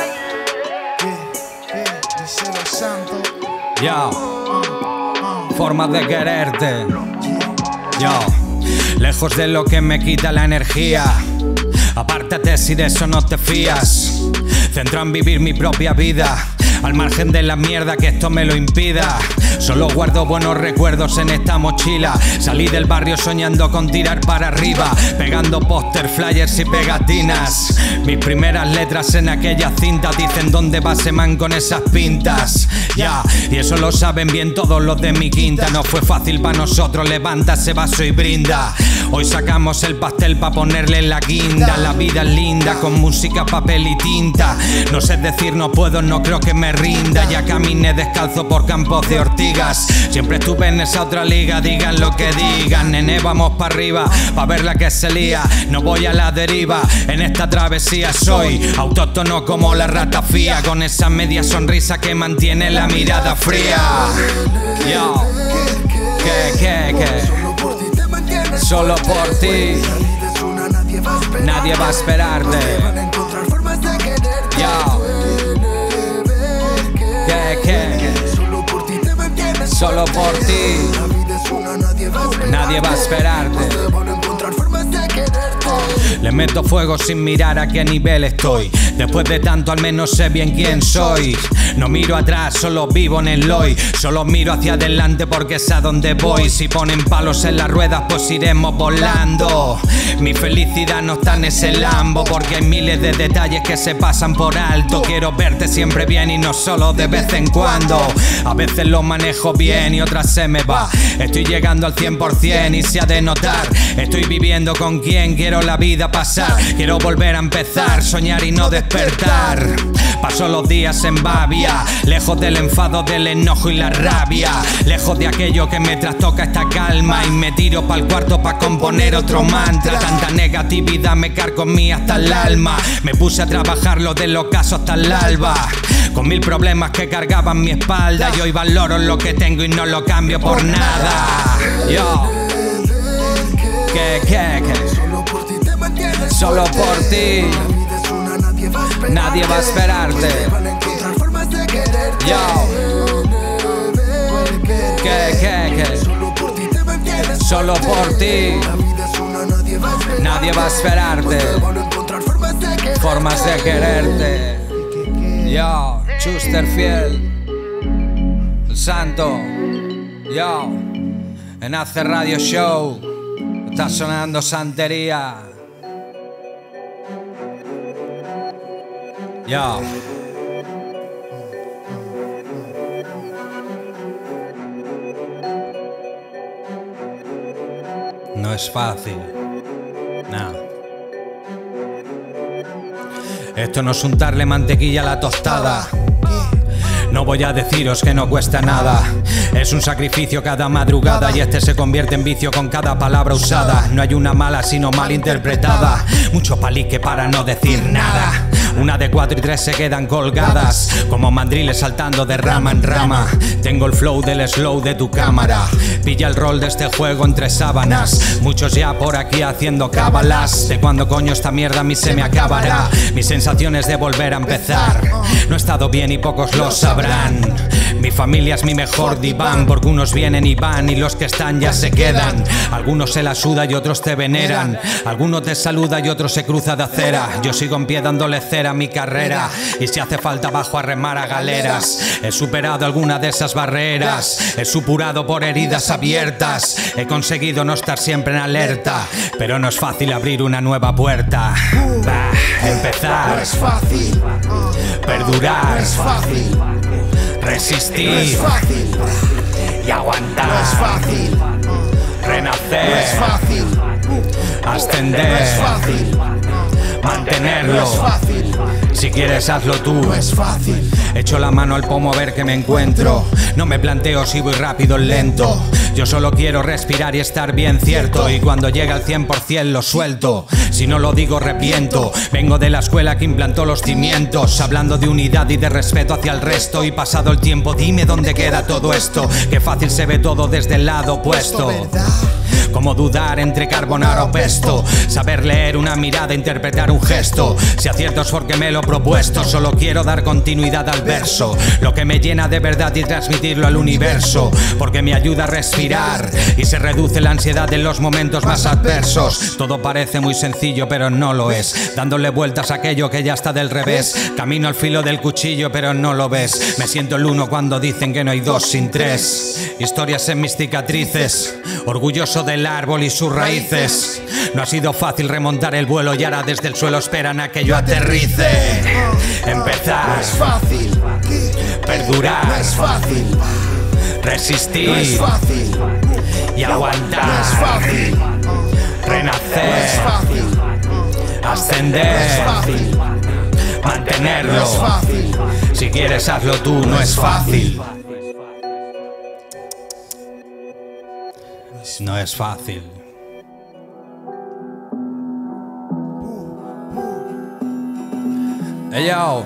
Yo, formas de quererte. Yo, lejos de lo que me quita la energía. Apártate si de eso no te fías. Centrado en vivir mi propia vida, al margen de la mierda que esto me lo impida. Solo guardo buenos recuerdos en esta mochila. Salí del barrio soñando con tirar para arriba, pegando póster, flyers y pegatinas. Mis primeras letras en aquella cinta dicen dónde va ese man con esas pintas. Ya, y eso lo saben bien todos los de mi quinta. No fue fácil para nosotros, levanta ese vaso y brinda. Hoy sacamos el pastel pa' ponerle la guinda. La vida es linda, con música, papel y tinta. No sé decir no puedo, no creo que me rinda. Ya caminé descalzo por campos de ortigas. Siempre estuve en esa otra liga, digan lo que digan. Nene, vamos para arriba, pa' ver la que se lía. No voy a la deriva, en esta travesía soy autóctono como la ratafía, con esa media sonrisa que mantiene la mirada fría. Yo, ¿qué? Solo por ti, nadie va a esperarte. Yo, ¿qué? Solo por ti, nadie va a esperarte. Le meto fuego sin mirar a qué nivel estoy. Después de tanto al menos sé bien quién soy. No miro atrás, solo vivo en el hoy. Solo miro hacia adelante porque sé a dónde voy. Si ponen palos en las ruedas pues iremos volando. Mi felicidad no está en ese Lambo, porque hay miles de detalles que se pasan por alto. Quiero verte siempre bien y no solo de vez en cuando. A veces lo manejo bien y otras se me va. Estoy llegando al 100% y se ha de notar. Estoy viviendo con quien quiero la vida pasar. Quiero volver a empezar, soñar y no despertar. Paso los días en babia, lejos del enfado, del enojo y la rabia. Lejos de aquello que me trastoca esta calma. Y me tiro pa'l cuarto pa' componer otro mantra. Tanta negatividad me cargo en mí hasta el alma. Me puse a trabajar lo del ocaso hasta el alba, con 1000 problemas que cargaban mi espalda. Y hoy valoro lo que tengo y no lo cambio por nada. Yo, ¿qué? Solo por ti, nadie va a esperarte. Yo, ¿qué? solo por ti. Nadie va a esperarte. Formas de quererte. Yo, Chuster Fiel, el Santo. Yo, en Hace Radio Show está sonando Santería. Yo. No es fácil. No. Esto no es untarle mantequilla a la tostada. No voy a deciros que no cuesta nada. Es un sacrificio cada madrugada y este se convierte en vicio con cada palabra usada. No hay una mala sino mal interpretada. Mucho palique para no decir nada. Una de 4 y 3 se quedan colgadas como mandriles saltando de rama en rama. Tengo el flow del slow de tu cámara. Pilla el rol de este juego entre sábanas. Muchos ya por aquí haciendo cábalas de cuando coño esta mierda a mí se me acabará. Mis sensaciones de volver a empezar. No he estado bien y pocos lo sabrán. Mi familia es mi mejor diván, porque unos vienen y van y los que están ya se quedan. Algunos se la suda y otros te veneran. Algunos te saluda y otros se cruza de acera. Yo sigo en pie dándole cera a mi carrera. Y si hace falta bajo a remar a galeras. He superado alguna de esas barreras. He supurado por heridas abiertas. He conseguido no estar siempre en alerta. Pero no es fácil abrir una nueva puerta. Empezar no es fácil. Perdurar No es fácil. Resistir No es fácil. y aguantar. No es fácil. Renacer. No es fácil. Ascender. No es fácil. Mantenerlo. No es fácil. Si quieres hazlo tú. No es fácil. Echo la mano al pomo a ver qué me encuentro. No me planteo si voy rápido o lento. Yo solo quiero respirar y estar bien cierto. Y cuando llega al 100% lo suelto. Si no lo digo repiento. Vengo de la escuela que implantó los cimientos, hablando de unidad y de respeto hacia el resto. Y pasado el tiempo dime dónde queda todo esto. Qué fácil se ve todo desde el lado opuesto. Como dudar entre carbonara o pesto. Saber leer una mirada, interpretar un gesto. Si acierto es porque me lo he propuesto. Solo quiero dar continuidad al verso. Lo que me llena de verdad y transmitirlo al universo. Porque me ayuda a respirar y se reduce la ansiedad en los momentos más adversos. Todo parece muy sencillo pero no lo es. Dándole vueltas a aquello que ya está del revés. Camino al filo del cuchillo pero no lo ves. Me siento el uno cuando dicen que no hay dos sin tres. Historias en mis cicatrices. Orgulloso del árbol y sus raíces. No ha sido fácil remontar el vuelo y ahora desde el suelo esperan a que yo aterrice. Empezar. No es fácil. Perdurar. No es fácil. Resistir. No es fácil. Y aguantar. No es fácil. Renacer. No es fácil. Ascender. No es fácil. Mantenerlo. No es fácil. Si quieres hazlo tú, no es fácil. No es fácil. Hey, yo.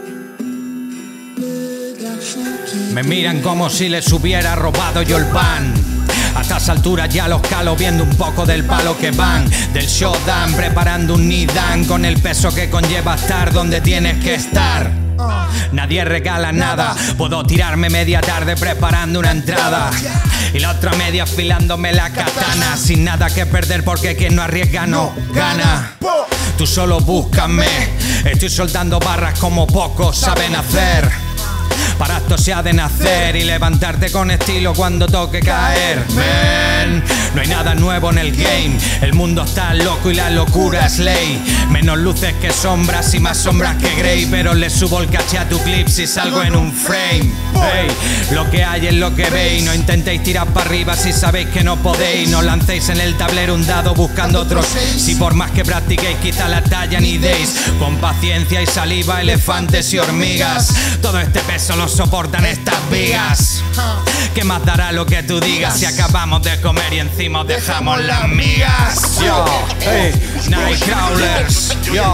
Me miran como si les hubiera robado yo el pan. A estas alturas ya los calo viendo un poco del palo que van. Del showdown preparando un nidan con el peso que conlleva estar donde tienes que estar. Nadie regala nada. Puedo tirarme media tarde preparando una entrada y la otra media afilándome la katana. Sin nada que perder porque quien no arriesga no gana. Tú solo búscame. Estoy soltando barras como pocos saben hacer. Para esto se ha de nacer y levantarte con estilo cuando toque caer. Man, no hay nada nuevo en el game. El mundo está loco y la locura es ley. Menos luces que sombras y más sombras que Grey. Pero le subo el caché a tu clip si salgo en un frame. Hey, lo que hay es lo que veis. No intentéis tirar para arriba si sabéis que no podéis. No lancéis en el tablero un dado buscando otros. Si por más que practiquéis quizá la talla ni deis. Con paciencia y saliva, elefantes y hormigas. Todo este peso lo soportan estas vigas. ¿Qué más dará lo que tú digas si acabamos de comer y encima os dejamos las migas? Yo, hey, Nightcrawlers, yo.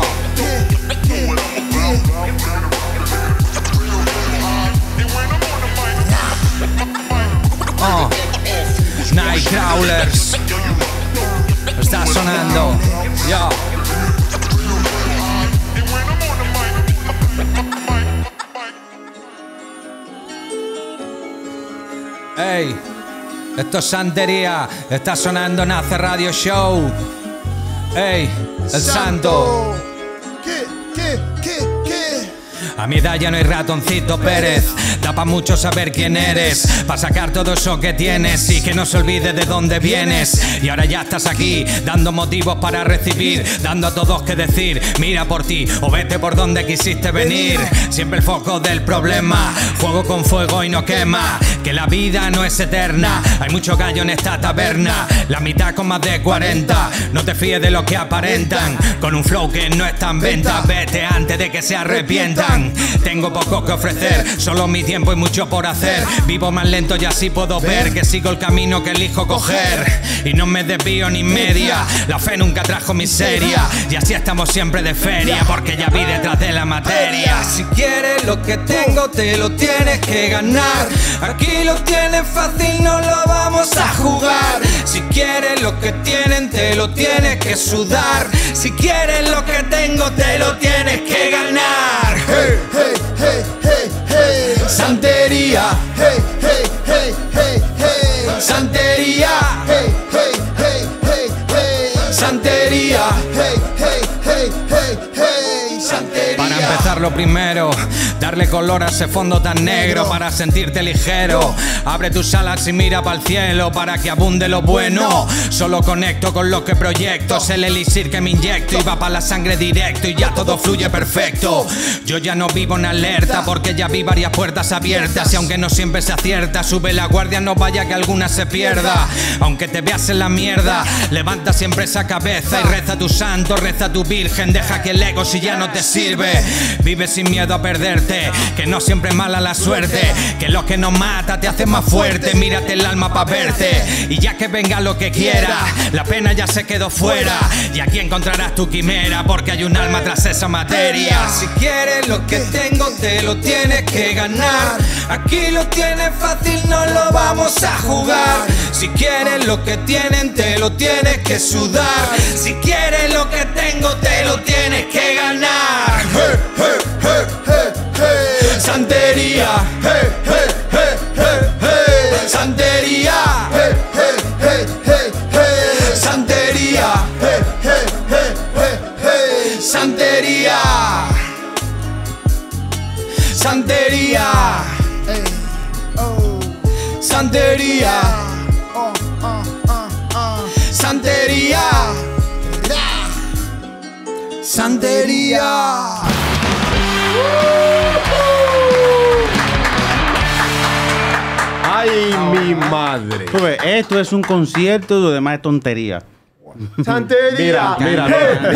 Nightcrawlers. Está sonando, yo. Hey, Esto es santería. Está sonando Nace Radio Show. Ey, el santo. ¿Qué? A mi edad ya no hay ratoncito Pérez. Da pa' mucho saber quién eres, pa' sacar todo eso que tienes y que no se olvide de dónde vienes. Y ahora ya estás aquí, dando motivos para recibir, dando a todos que decir, mira por ti o vete por donde quisiste venir. Siempre el foco del problema, juego con fuego y no quema, que la vida no es eterna. Hay mucho gallo en esta taberna, la mitad con más de 40. No te fíes de lo que aparentan, con un flow que no está en venta. Vete antes de que se arrepientan. Tengo poco que ofrecer, solo mi tiempo y mucho por hacer. Vivo más lento y así puedo ver que sigo el camino que elijo coger. Y no me desvío ni media, la fe nunca trajo miseria. Y así estamos siempre de feria, porque ya vi detrás de la materia. Si quieres lo que tengo, te lo tienes que ganar. Aquí lo tienes fácil, no lo vamos a jugar. Si quieres lo que tienen, te lo tienes que sudar. Si quieres lo que tengo, te lo tienes que ganar. Hey, hey, hey, hey, hey. Santería, Hey, hey, hey, hey, hey. santería, Hey, hey, hey, hey, hey. santería. Hey, hey, hey, hey, hey. Santería. Para empezar lo primero, darle color a ese fondo tan negro para sentirte ligero. Abre tus alas y mira para el cielo para que abunde lo bueno. Solo conecto con lo que proyecto, es el elixir que me inyecto y va para la sangre directo y ya todo fluye perfecto. Yo ya no vivo en alerta porque ya vi varias puertas abiertas y aunque no siempre se acierta, sube la guardia, no vaya que alguna se pierda. Aunque te veas en la mierda, levanta siempre esa cabeza y reza a tu santo, reza a tu virgen, deja que el ego si ya no te sirve. Vive sin miedo a perderte, que no siempre es mala la suerte, que lo que no mata te hace más fuerte. Mírate el alma pa' verte y ya que venga lo que quiera, la pena ya se quedó fuera y aquí encontrarás tu quimera porque hay un alma tras esa materia. Si quieres lo que tengo, te lo tienes que ganar. Aquí lo tienes fácil, no lo vamos a jugar. Si quieres lo que tienen, te lo tienes que sudar. Si quieres lo que tengo, te lo tienes que ganar. Hey, hey, hey, hey, hey. Santería, Hey, hey, hey, hey, hey. santería, Hey, hey, hey, hey, hey. santería, Hey, hey, hey, hey, hey. santería, santería, Hey, oh, santería, oh, santería, santería. ¡Ay, mi madre! Tú ves, esto es un concierto y lo demás es tontería. ¡Santería! Mira,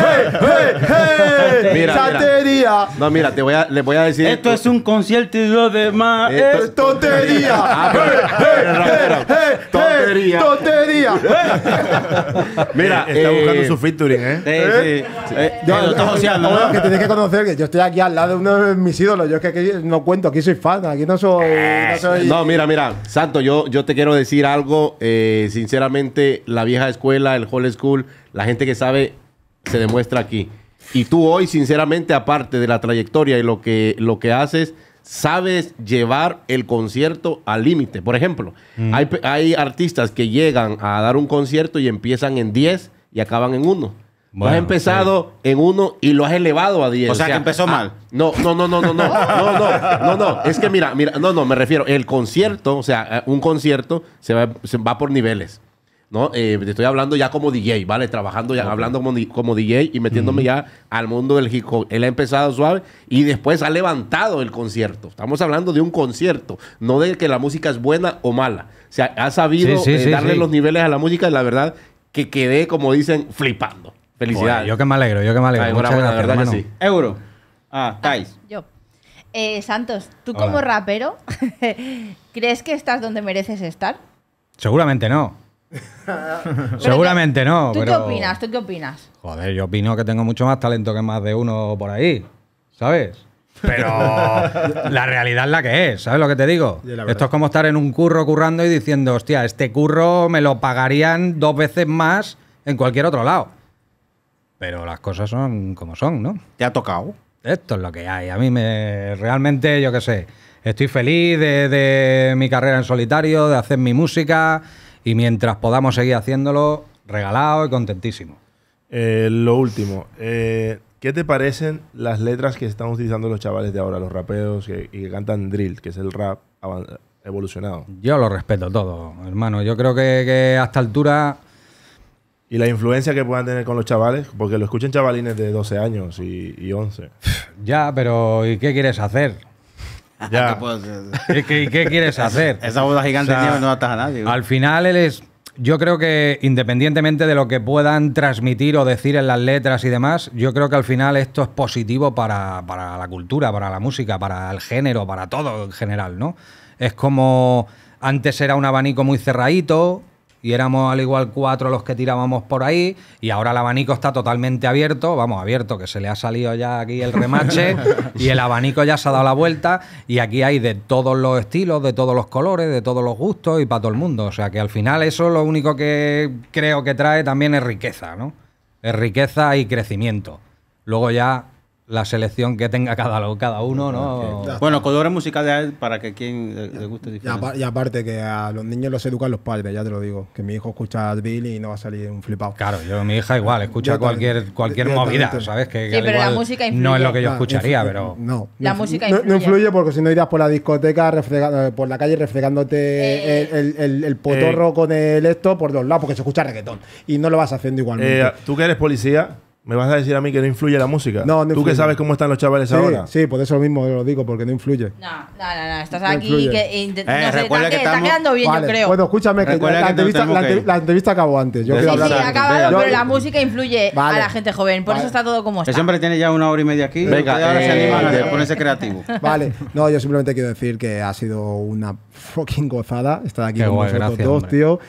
mira. ¡Santería! No, mira, les voy a decir. Esto es un concierto y lo demás Esto es... ¡Tontería! Ah, tontería. ¡Tontería! Mira, Está buscando su featuring, ¿eh? Sí. Lo estás joseando, Bueno, ¿no? que tenéis que conocer que yo estoy aquí al lado de uno de mis ídolos. Yo es que aquí no cuento, aquí soy fan, aquí no soy. No, mira, Santo, yo te quiero decir algo. Sinceramente, la vieja escuela, el old school, la gente que sabe, se demuestra aquí. Y tú hoy, sinceramente, aparte de la trayectoria y lo que haces, sabes llevar el concierto al límite. Por ejemplo, hay artistas que llegan a dar un concierto y empiezan en 10 y acaban en 1. Tú has empezado en 1 y lo has elevado a 10. O sea, que empezó mal. No. Es que mira, me refiero, el concierto, o sea, un concierto se va por niveles. ¿No? Te estoy hablando ya como DJ, ¿vale? Trabajando ya, hablando como DJ y metiéndome ya al mundo del hip hop. Él ha empezado suave y después ha levantado el concierto. Estamos hablando de un concierto, no de que la música es buena o mala. O sea, ha sabido darle los niveles a la música y la verdad que quedé, como dicen, flipando. Felicidades. Bueno, yo que me alegro. Ay, Muchas enhorabuena, gracias, la verdad hermano. que sí. Euro. Thais. Yo. Santos, tú Hola. como rapero, ¿crees que estás donde mereces estar? Seguramente no. Seguramente no. ¿Tú pero... qué opinas? ¿Tú qué opinas? Joder, yo opino que tengo mucho más talento que más de uno por ahí, ¿sabes? Pero la realidad es la que es, ¿sabes lo que te digo? Esto es como estar en un curro currando y diciendo, hostia, este curro me lo pagarían 2 veces más en cualquier otro lado. Pero las cosas son como son, ¿no? ¿Te ha tocado? Esto es lo que hay. A mí realmente, yo qué sé, estoy feliz de mi carrera en solitario, de hacer mi música Y mientras podamos seguir haciéndolo, regalado y contentísimo. Lo último, ¿qué te parecen las letras que están utilizando los chavales de ahora, los raperos y que cantan drill, que es el rap evolucionado? Yo lo respeto todo, hermano. Yo creo que a esta altura... Y la influencia que puedan tener con los chavales, porque lo escuchan chavalines de 12 años y 11. Ya, pero ¿y qué quieres hacer? Ya. ¿Qué quieres hacer? Esa boda gigante no ataja a nadie. Al final yo creo que independientemente de lo que puedan transmitir o decir en las letras y demás, yo creo que al final esto es positivo para la cultura, para la música, para el género, para todo en general, ¿no? Es como antes era un abanico muy cerradito y éramos al igual 4 los que tirábamos por ahí, y ahora el abanico está totalmente abierto, abierto, que se le ha salido ya aquí el remache y el abanico ya se ha dado la vuelta, y aquí hay de todos los estilos, de todos los colores, de todos los gustos y para todo el mundo. O sea que al final eso lo único que creo que trae también es riqueza, ¿no? Es riqueza y crecimiento. Luego ya la selección que tenga cada uno, ¿no? Bueno, colores musicales para que quien le guste diferente. Y aparte que a los niños los educan los padres, ya te lo digo. Que mi hijo escucha drill y no va a salir un flipado. Claro, mi hija igual, escucha cualquier movida, ¿sabes? Que Sí, pero la música influye. no es lo que yo escucharía, pero... No, La música no influye. influye porque si no irás por la discoteca, por la calle refregándote el potorro con el esto por los lados, porque se escucha reggaetón. Y no lo vas haciendo igualmente. Tú que eres policía, ¿me vas a decir a mí que no influye la música? No ¿Tú influye. que sabes cómo están los chavales Sí, ahora? sí, por eso mismo lo digo, porque no influye. No. Estás No aquí influye. que no sé, recuerda que está estamos- quedando bien, Vale, yo creo. bueno, escúchame, que Recuerda la que entrevista, tenemos que ir. la entrevista acabó antes. Yo Sí, quiero Sí, hablar. ha acabado, Yo- pero la música influye Vale. a la gente joven. Por Vale. eso está todo como está. Ese hombre tiene ya 1 hora y media aquí. Venga, Ustedes ahora se animan a ponerse creativo. Vale, no, yo simplemente quiero decir que ha sido una fucking gozada estar aquí Qué con guay, vosotros gracias, dos, hombre. tío.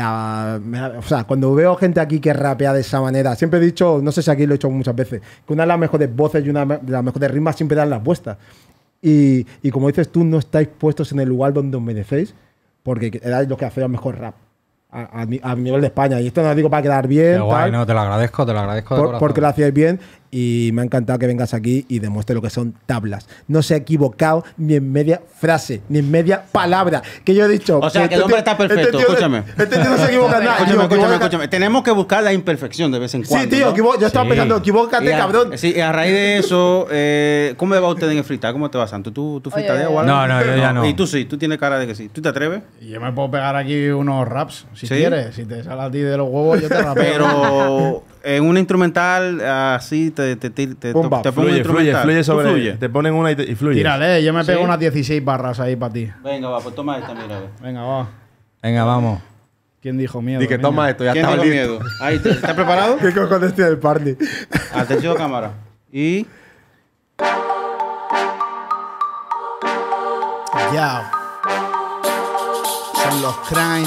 O sea, cuando veo gente aquí que rapea de esa manera, siempre he dicho, no sé si aquí lo he hecho muchas veces, que una de las mejores voces y una de las mejores rimas siempre dan las vuestras. Y como dices tú, no estáis puestos en el lugar donde os merecéis, porque erais los que hacéis el mejor rap a nivel de España. Y esto no lo digo para quedar bien, Qué guay, tal, no, te lo agradezco de corazón. porque lo hacíais bien, y me ha encantado que vengas aquí y demuestres lo que son tablas. No se ha equivocado ni en media frase, ni en media palabra. Que yo he dicho. O sea, que el hombre está perfecto, escúchame. Este tío no se equivoca en nada. Escúchame. Tenemos que buscar la imperfección de vez en cuando. Sí, tío, ¿no? yo estaba Sí. pensando, equivócate, cabrón. Sí, y a raíz de eso, ¿cómo le va a usted en el freestyle? ¿Cómo te va, Santo? ¿Tú freestyleas o algo? No, yo ya no. Y tú sí, tú tienes cara de que sí. ¿Tú te atreves? Y yo me puedo pegar aquí unos raps, si ¿Sí? quieres. Si te sale a ti de los huevos, yo te rapeo. Pero en un instrumental así te Pumba, pongo un instrumental. Fluye ¿Tú sobre. fluyes? Te ponen una y fluye. Tírale, yo me pego ¿Sí? unas 16 barras ahí para ti. Venga, va, pues toma esta, mira. a ver. Venga, va. Venga, vamos. ¿Quién dijo miedo? Di que niño? toma esto, ya ¿Quién estaba tengo listo. miedo? Ahí, ¿estás preparado? ¿Qué cojones tiene el party? Atención, cámara. Y... Ya. Son los crime.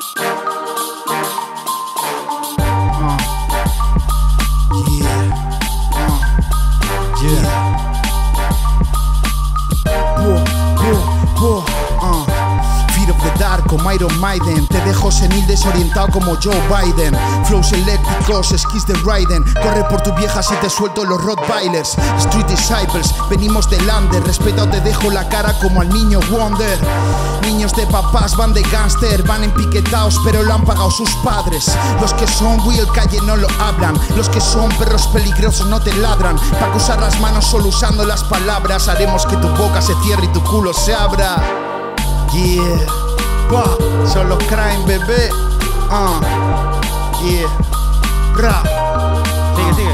Fear of the Dark como Iron Maiden. Te dejo senil desorientado como Joe Biden. Flows eléctricos, skis de Raiden. Corre por tu vieja si te suelto los Rottweilers. Street Disciples, venimos del under. Respeto, te dejo la cara como al niño Wonder. Niños de papás van de gangster, van empiquetados pero lo han pagado sus padres. Los que son real calle no lo hablan. Los que son perros peligrosos no te ladran. Pa' que usar las manos solo usando las palabras. Haremos que tu boca se cierre y tu culo se abra. Yeah, son los crime, bebé. Yeah, rap. Sigue.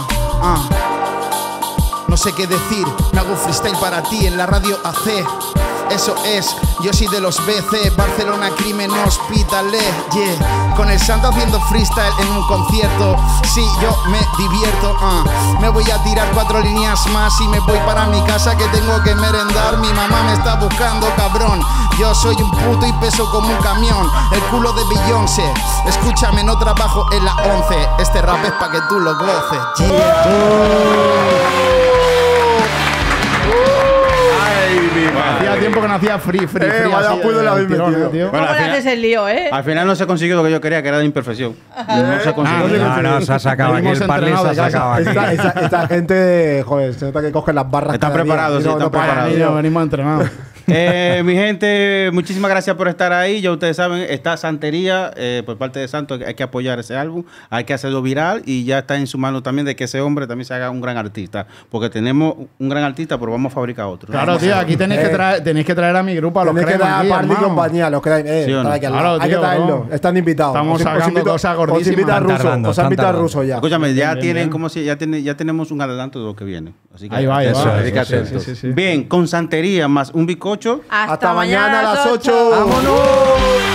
No sé qué decir, me hago freestyle para ti en la radio AC. Eso es, yo soy de los BC, Barcelona Crimen Hospitale, yeah. Con el santo haciendo freestyle en un concierto. Sí, yo me divierto, Me voy a tirar 4 líneas más y me voy para mi casa que tengo que merendar. Mi mamá me está buscando, cabrón. Yo soy un puto y peso como un camión. El culo de Beyoncé. Escúchame, no trabajo en la 11. Este rap es pa' que tú lo goces, Hacía tiempo que no hacía free. vaya así, puto le habéis tirón, metido. tío. Bueno, ¿Cómo le haces el lío, al final no se consiguió lo que yo quería, que era de imperfección. No se consiguió. No, se ha sacado aquí Venimos el parley, se ha entrenados de sacado aquí. Esta gente, joder, se nota que coge las barras. Está cada día preparado, y sí, está para preparado. mí, Niño, venimos entrenados. Mi gente, muchísimas gracias por estar ahí. Ya ustedes saben, esta Santería por parte de Santos, hay que apoyar ese álbum, hay que hacerlo viral y ya está en su mano también de que ese hombre también se haga un gran artista. Porque tenemos un gran artista, pero vamos a fabricar otro. Claro, tío, aquí tenéis que traer a mi grupo a los Tenéis que cremas. dar aquí, parte y hermano. compañía, los cremas. ¿Sí o no? Hay que Claro, tío, traerlo. no. Están invitados. Estamos sacando cosas gordísimas. Os invita Están ruso. tardando, Os ha están invitado tardando. ruso ya. Escúchame, ya Bien, tienen, bien. como si ya tenemos un adelanto de lo que viene. Así que Ahí va, ahí Eso, va. hay que Sí, atentos. sí, sí. Bien, con Santería más un bizcocho. Hasta mañana a las 8. ¡Vámonos!